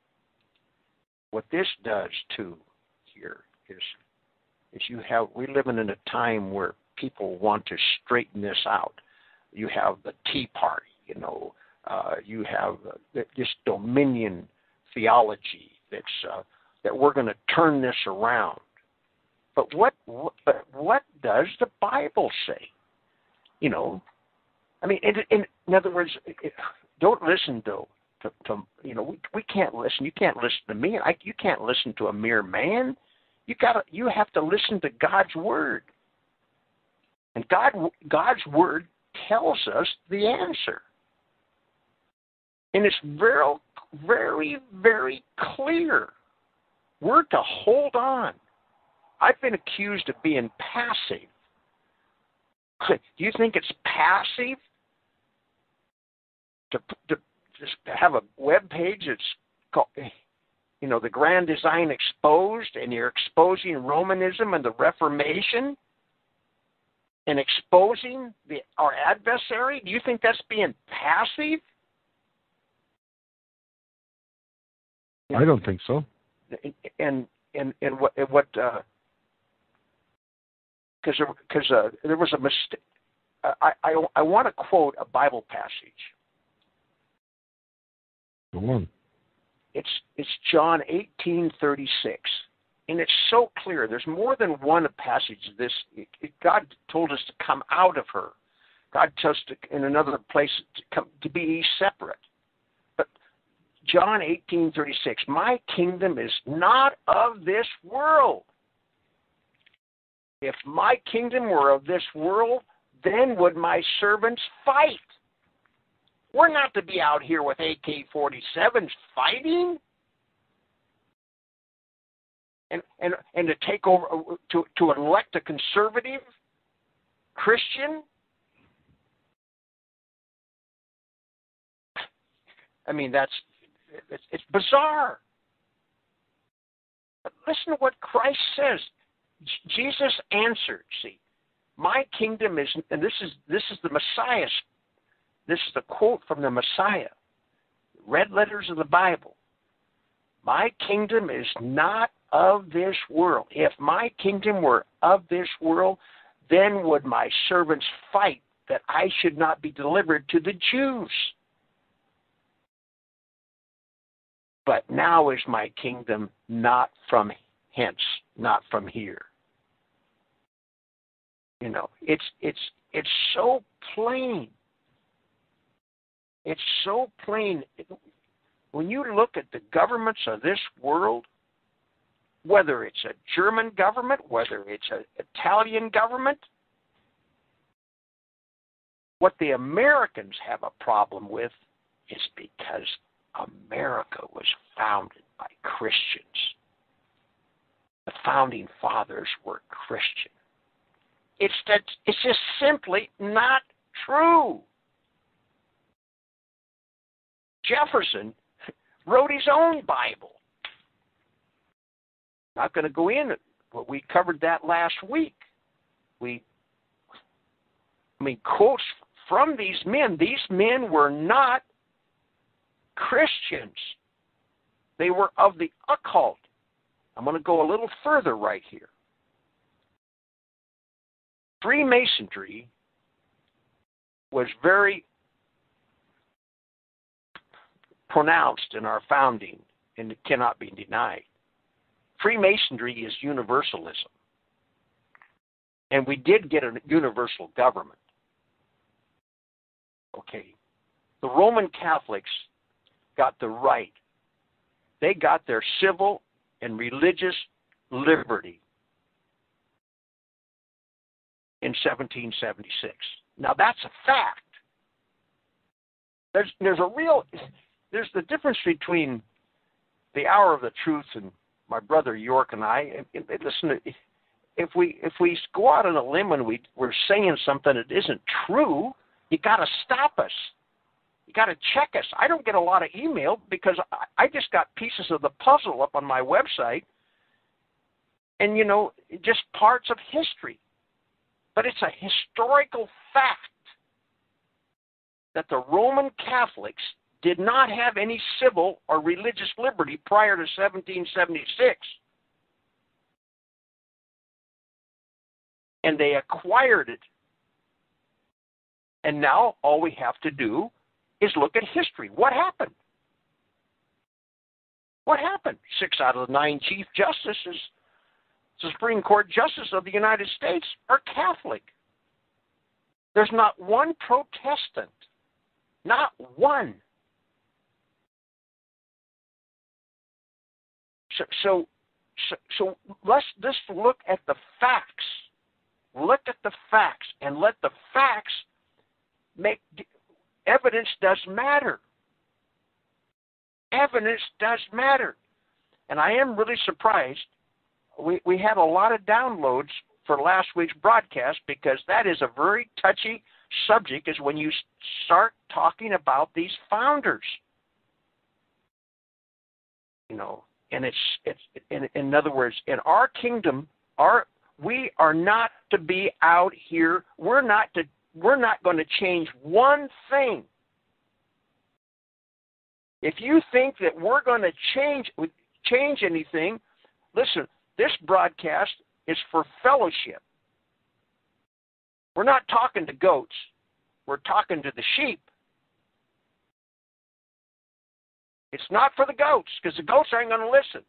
too here is we live in a time where people want to straighten this out. You have the Tea Party, you have this dominion theology that we're going to turn this around. But what does the Bible say? In other words, don't listen to we can't listen. You can't listen to me. You can't listen to a mere man. You have to listen to God's word. And God's word tells us the answer. And it's very, very, very clear. We're to hold on. I've been accused of being passive. Do you think it's passive to just have a web page that's called, the Grand Design Exposed, and you're exposing Romanism and the Reformation and exposing our adversary? Do you think that's being passive? I don't think so. And what because there was a mistake. I want to quote a Bible passage. Go on. It's John 18:36, and it's so clear. There's more than one passage of this. God told us to come out of her. God tells us to, in another place, to be ye separate. But John 18:36, my kingdom is not of this world. If my kingdom were of this world, then would my servants fight. We're not to be out here with AK-47s fighting and to take over, to elect a conservative Christian. I mean, it's bizarre. But listen to what Christ says. Jesus answered, see, my kingdom is, and this is the Messiah's. This is the quote from the Messiah, red letters of the Bible. My kingdom is not of this world. If my kingdom were of this world, then would my servants fight that I should not be delivered to the Jews. But now is my kingdom not from hence, not from here. You know, it's so plain. It's so plain. When you look at the governments of this world, whether it's a German government, whether it's an Italian government, what the Americans have a problem with is because America was founded by Christians. The founding fathers were Christian. It's just simply not true. Jefferson wrote his own Bible. Not going to go in, but we covered that last week. Quotes from these men. These men were not Christians. They were of the occult. I'm going to go a little further right here. Freemasonry was very pronounced in our founding, and it cannot be denied. Freemasonry is universalism. And we did get a universal government. Okay. The Roman Catholics got the right. They got their civil and religious liberty in 1776. Now that's a fact. There's the difference between the hour of the truth and my brother York and I. Listen, if we go out on a limb and we're saying something that isn't true, you got to stop us. You got to check us. I don't get a lot of email because I just got pieces of the puzzle up on my website, and just parts of history. But it's a historical fact that the Roman Catholics did not have any civil or religious liberty prior to 1776. And they acquired it. And now all we have to do is look at history. What happened? What happened? 6 out of the 9 chief justices, the Supreme Court justices of the United States, are Catholic. There's not one Protestant. Not one. So let's just look at the facts. Look at the facts and let the facts make evidence does matter. Evidence does matter. And I am really surprised. We had a lot of downloads for last week's broadcast because that is a very touchy subject is when you start talking about these founders. And it's in other words, in our kingdom, we are not to be out here. We're not going to change one thing. If you think that we're going to change anything, listen, this broadcast is for fellowship. We're not talking to goats. We're talking to the sheep. It's not for the goats, because the goats aren't going to listen.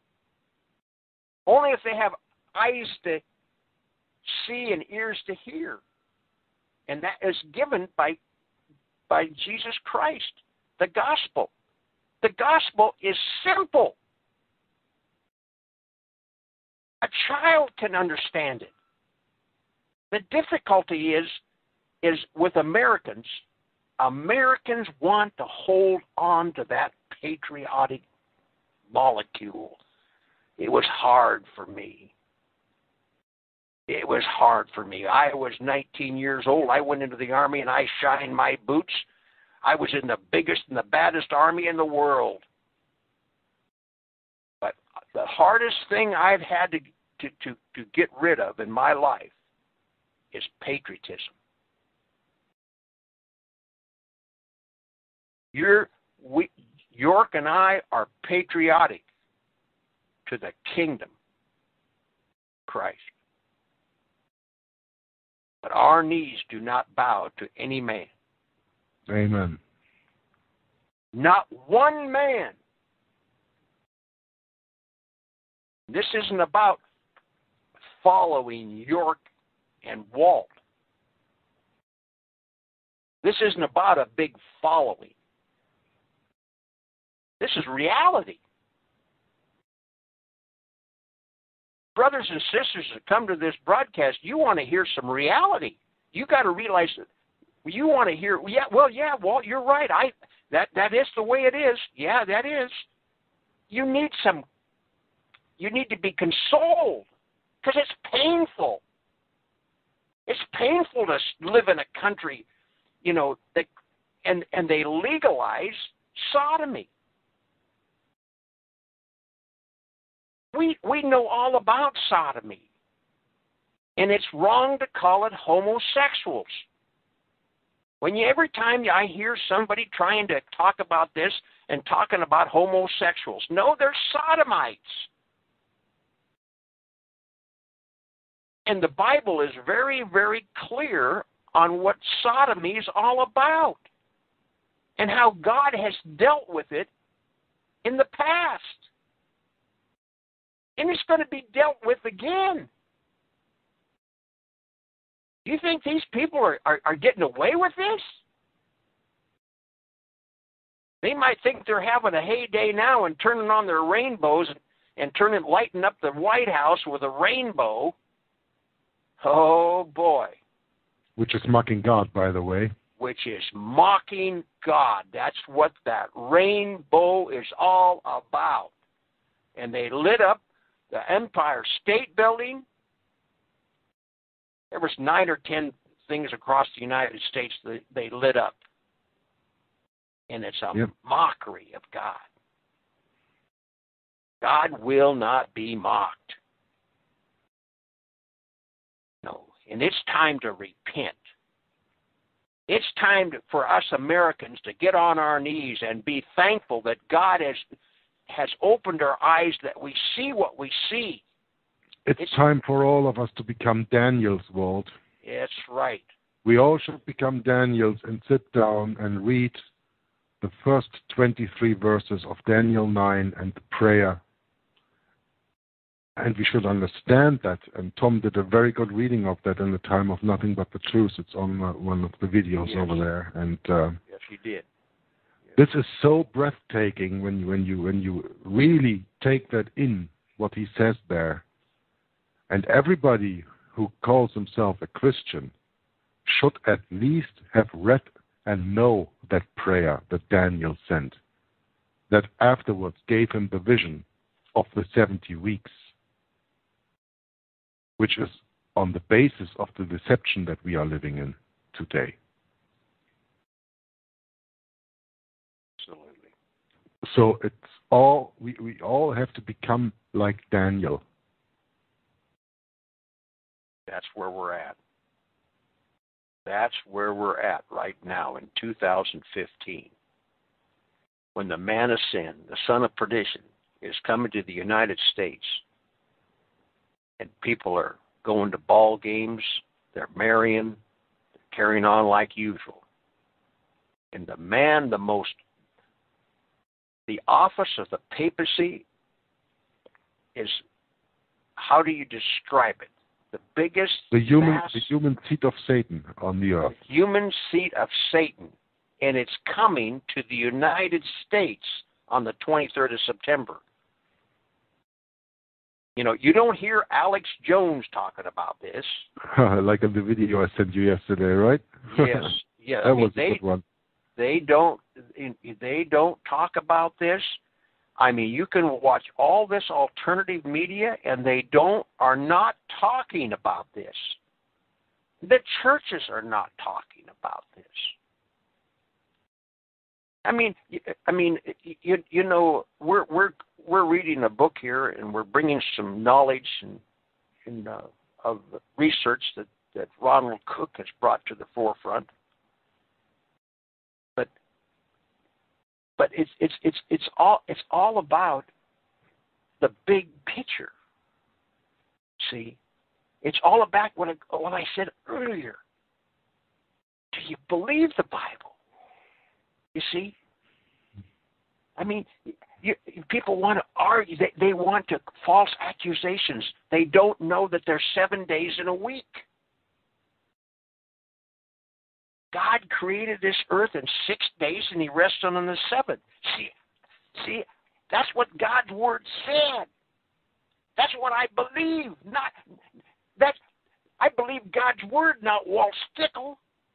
Only if they have eyes to see and ears to hear. And that is given by Jesus Christ, the gospel. The gospel is simple. A child can understand it. The difficulty is with Americans. Americans want to hold on to that patriotic molecule. It was hard for me. It was hard for me. I was 19 years old. I went into the Army and I shined my boots. I was in the biggest and the baddest army in the world. But the hardest thing I've had to get rid of in my life is patriotism. York and I are patriotic to the kingdom of Christ. But our knees do not bow to any man. Amen. Not one man. This isn't about following York and Walt. This isn't about a big following. This is reality. Brothers and sisters that come to this broadcast, you want to hear some reality. You got to realize that you want to hear, Walt, you're right. That is the way it is. Yeah, that is. You need to be consoled because it's painful. It's painful to live in a country, and they legalize sodomy. We know all about sodomy, and it's wrong to call it homosexuals. Every time I hear somebody trying to talk about this and talking about homosexuals, no, they're sodomites. And the Bible is very, very clear on what sodomy is all about and how God has dealt with it in the past. And it's going to be dealt with again. Do you think these people are getting away with this? They might think they're having a heyday now and turning on their rainbows and lighting up the White House with a rainbow. Oh, boy. Which is mocking God, by the way. Which is mocking God. That's what that rainbow is all about. And they lit up the Empire State Building. There was 9 or 10 things across the United States that they lit up. And it's a mockery of God. God will not be mocked. No. And it's time to repent. It's time for us Americans to get on our knees and be thankful that God has opened our eyes, that we see what we see. It's time for all of us to become Daniels, Walt. That's right. We all should become Daniels and sit down and read the first 23 verses of Daniel 9 and the prayer. And we should understand that. And Tom did a very good reading of that in the Time of Nothing But the Truth. It's on one of the videos over there. And yes, he did. This is so breathtaking when you really take that in, what he says there. And everybody who calls himself a Christian should at least have read and know that prayer that Daniel sent, that afterwards gave him the vision of the 70 weeks, which is on the basis of the deception that we are living in today. Absolutely. So it's all we all have to become like Daniel. That's where we're at. That's where we're at right now in 2015. When the man of sin, the son of perdition, is coming to the United States, and people are going to ball games, they're marrying, they're carrying on like usual. And the office of the papacy is, how do you describe it? The biggest, the human seat of Satan on the earth. The human seat of Satan. And it's coming to the United States on the 23rd of September. You don't hear Alex Jones talking about this. Like in the video I sent you yesterday, right? Yes. Yeah. That was a good one. They don't talk about this. I mean, you can watch all this alternative media, and they are not talking about this. The churches are not talking about this. We're reading a book here, and we're bringing some knowledge of research that Ronald Cook has brought to the forefront. But it's all about the big picture. See, It's all about what I said earlier. Do you believe the Bible? You see? I mean, people want to argue. They want to false accusations. They don't know that there's 7 days in a week. God created this earth in 6 days, and He rested on the seventh. See, that's what God's Word said. That's what I believe. I believe God's Word, not Walt Stickle.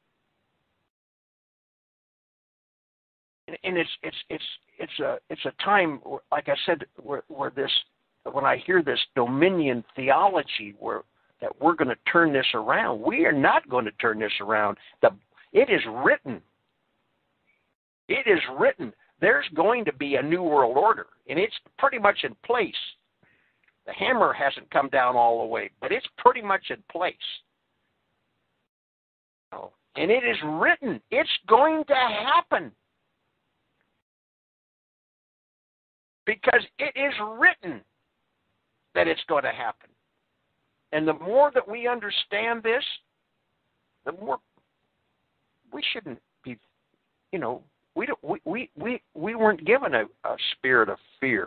And it's a time, like I said, where when I hear this dominion theology, that we're going to turn this around. We are not going to turn this around. It is written. It is written. There's going to be a new world order, and it's pretty much in place. The hammer hasn't come down all the way, but it's pretty much in place. And it is written. It's going to happen. Because it is written that it's going to happen. And the more that we understand this, the more we shouldn't be, we weren't given a spirit of fear.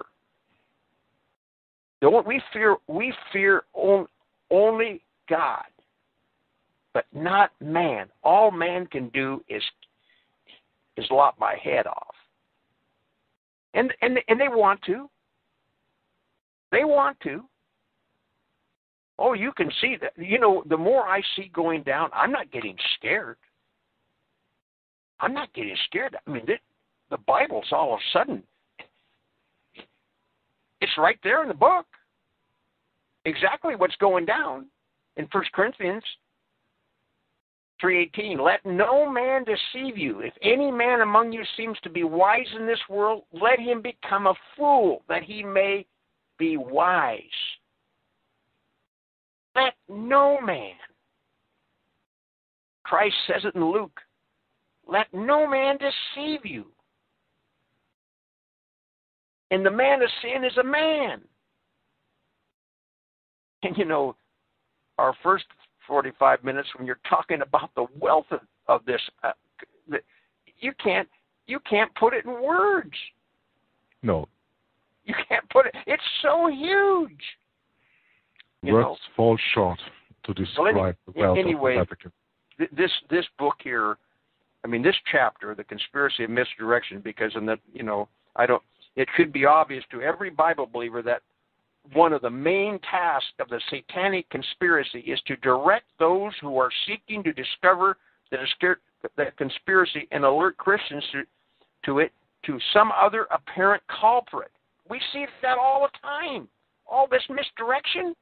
We fear only God, but not man. All man can do is lop my head off. And they want to. They want to. Oh, you can see that. The more I see going down, I'm not getting scared. I'm not getting scared. I mean, the Bible's all of a sudden, it's right there in the book. Exactly what's going down in 1 Corinthians 3:18, let no man deceive you. If any man among you seems to be wise in this world, let him become a fool, that he may be wise. Let no man. Christ says it in Luke. Let no man deceive you. And the man of sin is a man. And our first 45 minutes when you're talking about the wealth of this, you can't put it in words. No. You can't put it. It's so huge. Words fall short to describe the wealth of the Vatican. This book here, I mean, this chapter, The Conspiracy of Misdirection, because it should be obvious to every Bible believer that one of the main tasks of the satanic conspiracy is to direct those who are seeking to discover the conspiracy and alert Christians to some other apparent culprit. We see that all the time. All this misdirection.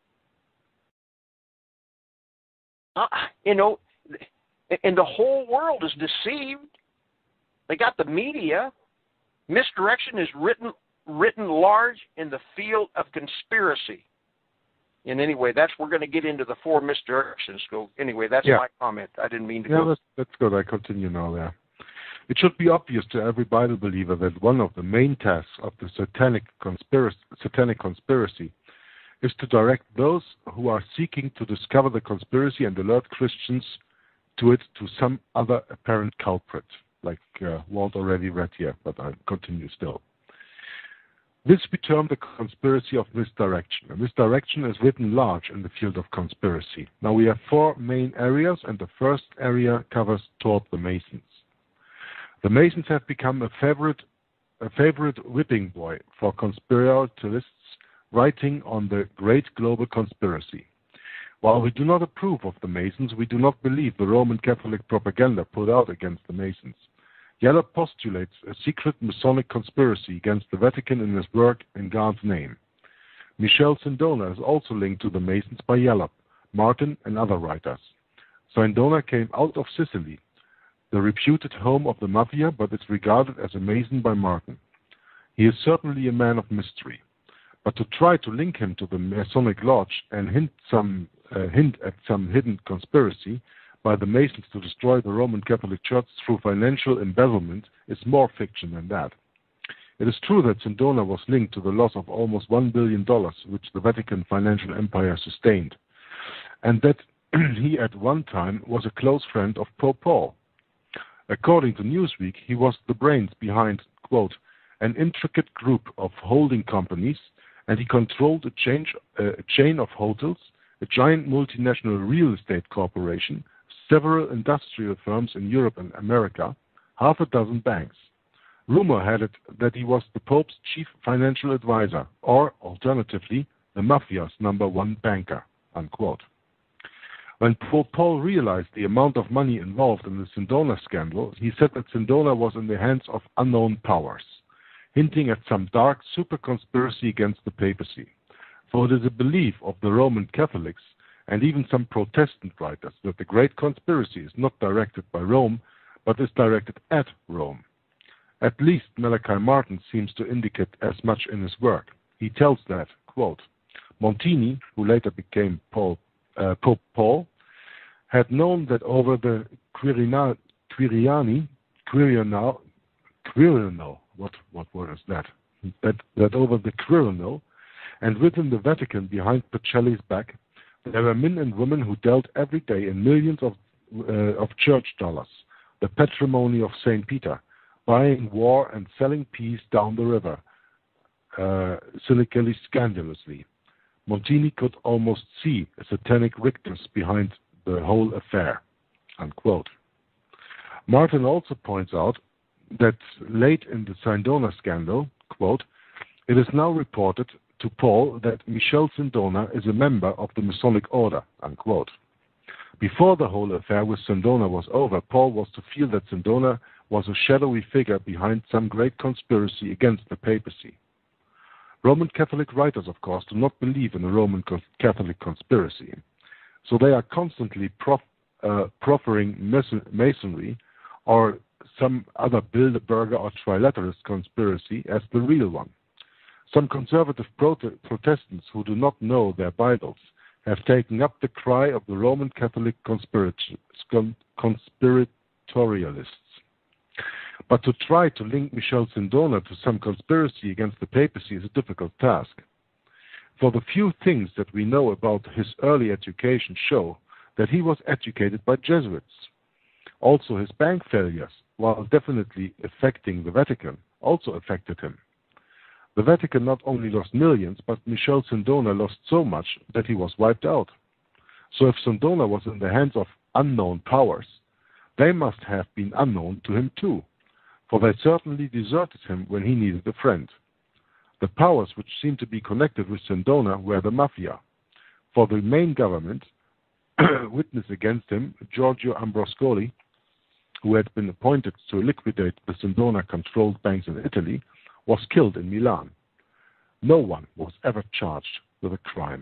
And the whole world is deceived. They got the media. Misdirection is written large in the field of conspiracy. And anyway, we're going to get into the 4 misdirections. So anyway, that's my comment. I didn't mean to go. That's good. I continue now there. It should be obvious to every Bible believer that one of the main tasks of the satanic conspiracy is to direct those who are seeking to discover the conspiracy and alert Christians to some other apparent culprit, like Walt already read here, but I'll continue still. This we term the conspiracy of misdirection. And misdirection is written large in the field of conspiracy. Now we have 4 main areas, and the first area covers toward the Masons. The Masons have become a favorite whipping boy for conspirationists writing on the great global conspiracy. While we do not approve of the Masons, we do not believe the Roman Catholic propaganda put out against the Masons. Yallop postulates a secret Masonic conspiracy against the Vatican in his work In God's Name. Michele Sindona is also linked to the Masons by Yallop, Martin, and other writers. Sindona came out of Sicily, the reputed home of the Mafia, but is regarded as a Mason by Martin. He is certainly a man of mystery. But to try to link him to the Masonic Lodge and hint at some hidden conspiracy by the Masons to destroy the Roman Catholic Church through financial embezzlement is more fiction than that. It is true that Sindona was linked to the loss of almost $1 billion which the Vatican financial empire sustained. and that he at one time was a close friend of Pope Paul. According to Newsweek, he was the brains behind, quote, an intricate group of holding companies, and he controlled a chain of hotels, a giant multinational real estate corporation, several industrial firms in Europe and America, half a dozen banks. Rumor had it that he was the Pope's chief financial advisor, or, alternatively, the Mafia's #1 banker, unquote. When Pope Paul realized the amount of money involved in the Sindona scandal, he said that Sindona was in the hands of unknown powers, hinting at some dark super conspiracy against the papacy. For it is a belief of the Roman Catholics and even some Protestant writers that the Great Conspiracy is not directed by Rome, but is directed at Rome. At least Malachi Martin seems to indicate as much in his work. He tells that, quote, Montini, who later became Pope Paul, had known that over the Quirinal, what word is that? That over the Quirinal and within the Vatican behind Pacelli's back, there were men and women who dealt every day in millions of church dollars, the patrimony of St. Peter, buying war and selling peace down the river, cynically, scandalously. Montini could almost see a satanic rictus behind the whole affair, unquote. Martin also points out that late in the Sindona scandal, quote, it is now reported to Paul that Michele Sindona is a member of the Masonic Order, unquote. Before the whole affair with Sindona was over, Paul was to feel that Sindona was a shadowy figure behind some great conspiracy against the papacy. Roman Catholic writers, of course, do not believe in a Roman Catholic conspiracy, so they are constantly proffering Masonry or some other Bilderberger or Trilateralist conspiracy as the real one. Some conservative Protestants who do not know their Bibles have taken up the cry of the Roman Catholic conspiratorialists. But to try to link Michele Sindona to some conspiracy against the papacy is a difficult task. For the few things that we know about his early education show that he was educated by Jesuits. Also, his bank failures, while definitely affecting the Vatican, also affected him. The Vatican not only lost millions, but Michele Sindona lost so much that he was wiped out. So if Sindona was in the hands of unknown powers, they must have been unknown to him too, for they certainly deserted him when he needed a friend. The powers which seemed to be connected with Sindona were the Mafia. For the main government, witness against him, Giorgio Ambroscoli, who had been appointed to liquidate the Sindona-controlled banks in Italy, was killed in Milan. No one was ever charged with a crime.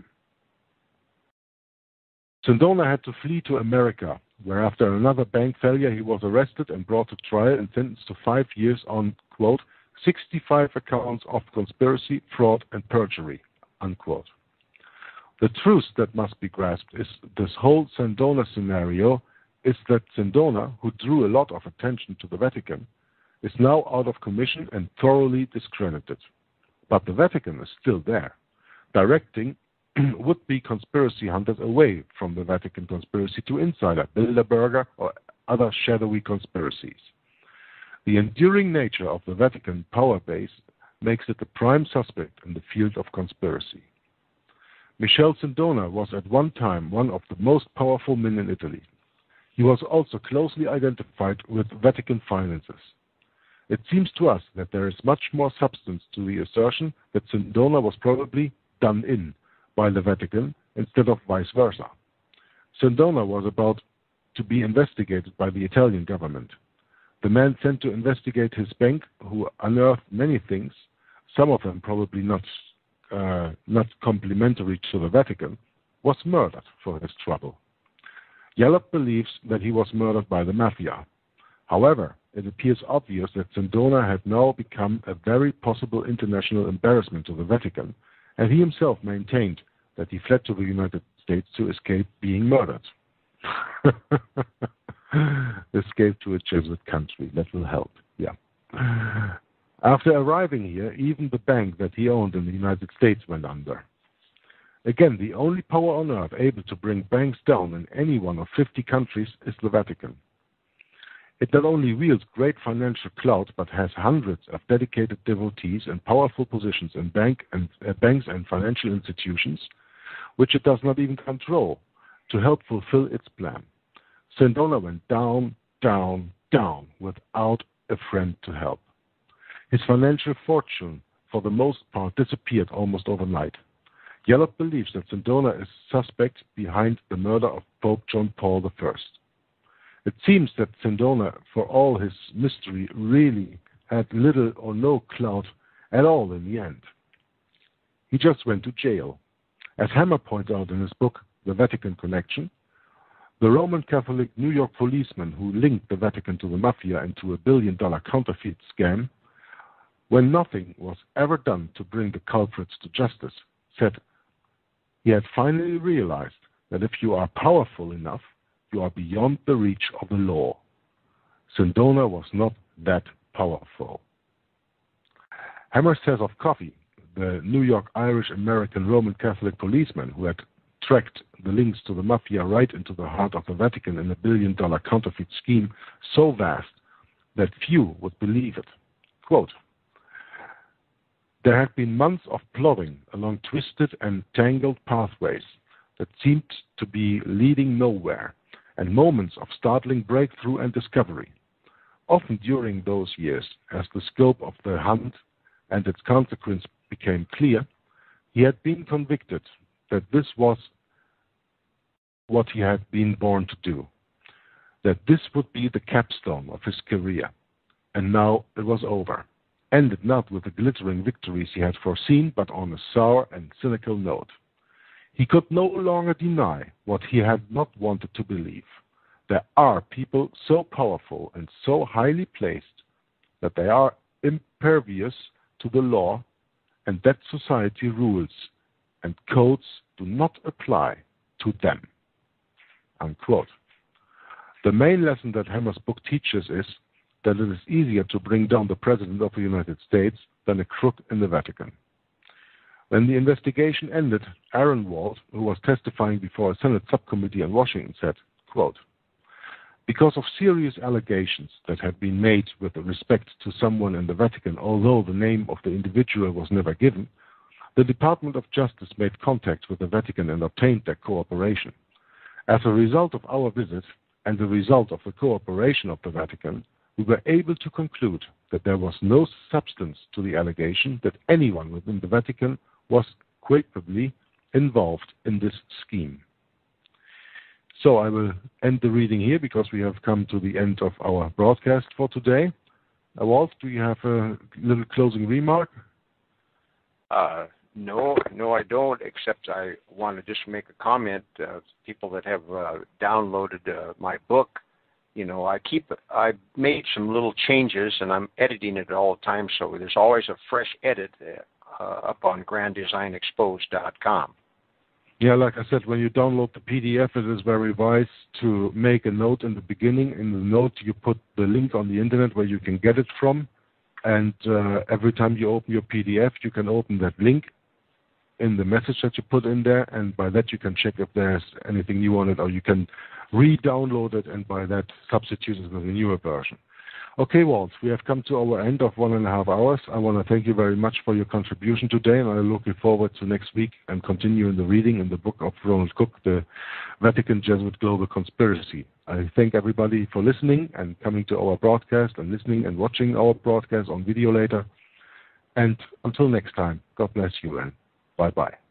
Sindona had to flee to America, where after another bank failure he was arrested and brought to trial and sentenced to 5 years on, quote, 65 accounts of conspiracy, fraud, and perjury, unquote. The truth that must be grasped is this whole Sindona scenario is that Sindona, who drew a lot of attention to the Vatican, is now out of commission and thoroughly discredited. But the Vatican is still there, directing would-be conspiracy hunters away from the Vatican conspiracy to insider, Bilderberger, or other shadowy conspiracies. The enduring nature of the Vatican power base makes it the prime suspect in the field of conspiracy. Michele Sindona was at one time one of the most powerful men in Italy. He was also closely identified with Vatican finances. It seems to us that there is much more substance to the assertion that Sindona was probably done in by the Vatican instead of vice versa. Sindona was about to be investigated by the Italian government. The man sent to investigate his bank, who unearthed many things, some of them probably not complimentary to the Vatican, was murdered for his trouble. Yallop believes that he was murdered by the Mafia. However, it appears obvious that Sindona had now become a very possible international embarrassment to the Vatican, and he himself maintained that he fled to the United States to escape being murdered. Escape to a Jesuit country, that will help, yeah. After arriving here, even the bank that he owned in the United States went under. Again, the only power on earth able to bring banks down in any one of 50 countries is the Vatican. It not only wields great financial clout, but has hundreds of dedicated devotees in powerful positions in banks and financial institutions, which it does not even control, to help fulfill its plan. Sindona went down, down, down, without a friend to help. His financial fortune, for the most part, disappeared almost overnight. Yallop believes that Sindona is suspect behind the murder of Pope John Paul I. It seems that Sindona, for all his mystery, really had little or no clout at all in the end. He just went to jail. As Hammer points out in his book, The Vatican Connection, the Roman Catholic New York policeman who linked the Vatican to the Mafia and to a billion-dollar counterfeit scam, when nothing was ever done to bring the culprits to justice, said he had finally realized that if you are powerful enough, you are beyond the reach of the law. Sindona was not that powerful. Hammer says of Coffey, the New York Irish-American Roman Catholic policeman who had tracked the links to the Mafia right into the heart of the Vatican in a billion-dollar counterfeit scheme so vast that few would believe it. Quote, there had been months of plodding along twisted and tangled pathways that seemed to be leading nowhere, and moments of startling breakthrough and discovery. Often during those years, as the scope of the hunt and its consequence became clear, he had been convicted that this was what he had been born to do, that this would be the capstone of his career. And now it was over, ended not with the glittering victories he had foreseen, but on a sour and cynical note. He could no longer deny what he had not wanted to believe. There are people so powerful and so highly placed that they are impervious to the law, and that society rules and codes do not apply to them. Unquote. The main lesson that Hammer's book teaches is that it is easier to bring down the President of the United States than a crook in the Vatican. When the investigation ended, Aaron Wald, who was testifying before a Senate subcommittee in Washington, said, quote, because of serious allegations that had been made with respect to someone in the Vatican, although the name of the individual was never given, the Department of Justice made contact with the Vatican and obtained their cooperation. As a result of our visit and the result of the cooperation of the Vatican, we were able to conclude that there was no substance to the allegation that anyone within the Vatican was culpably involved in this scheme. So I will end the reading here because we have come to the end of our broadcast for today. Walt, do you have a little closing remark? No, I don't, except I want to just make a comment. People that have downloaded my book, I made some little changes, and I'm editing it all the time, so there's always a fresh edit up on granddesignexposed.com. Yeah, like I said, when you download the PDF, it is very wise to make a note in the beginning. In the note, you put the link on the internet where you can get it from, and every time you open your PDF, you can open that link in the message that you put in there, and by that you can check if there's anything new on it, or you can re-download it and by that substitute it with a newer version. Okay, Walt, we have come to our end of 1.5 hours. I want to thank you very much for your contribution today, and I'm looking forward to next week and continuing the reading in the book of Ronald Cook, The Vatican Jesuit Global Conspiracy. I thank everybody for listening and coming to our broadcast and listening and watching our broadcast on video later. And until next time, God bless you and bye-bye.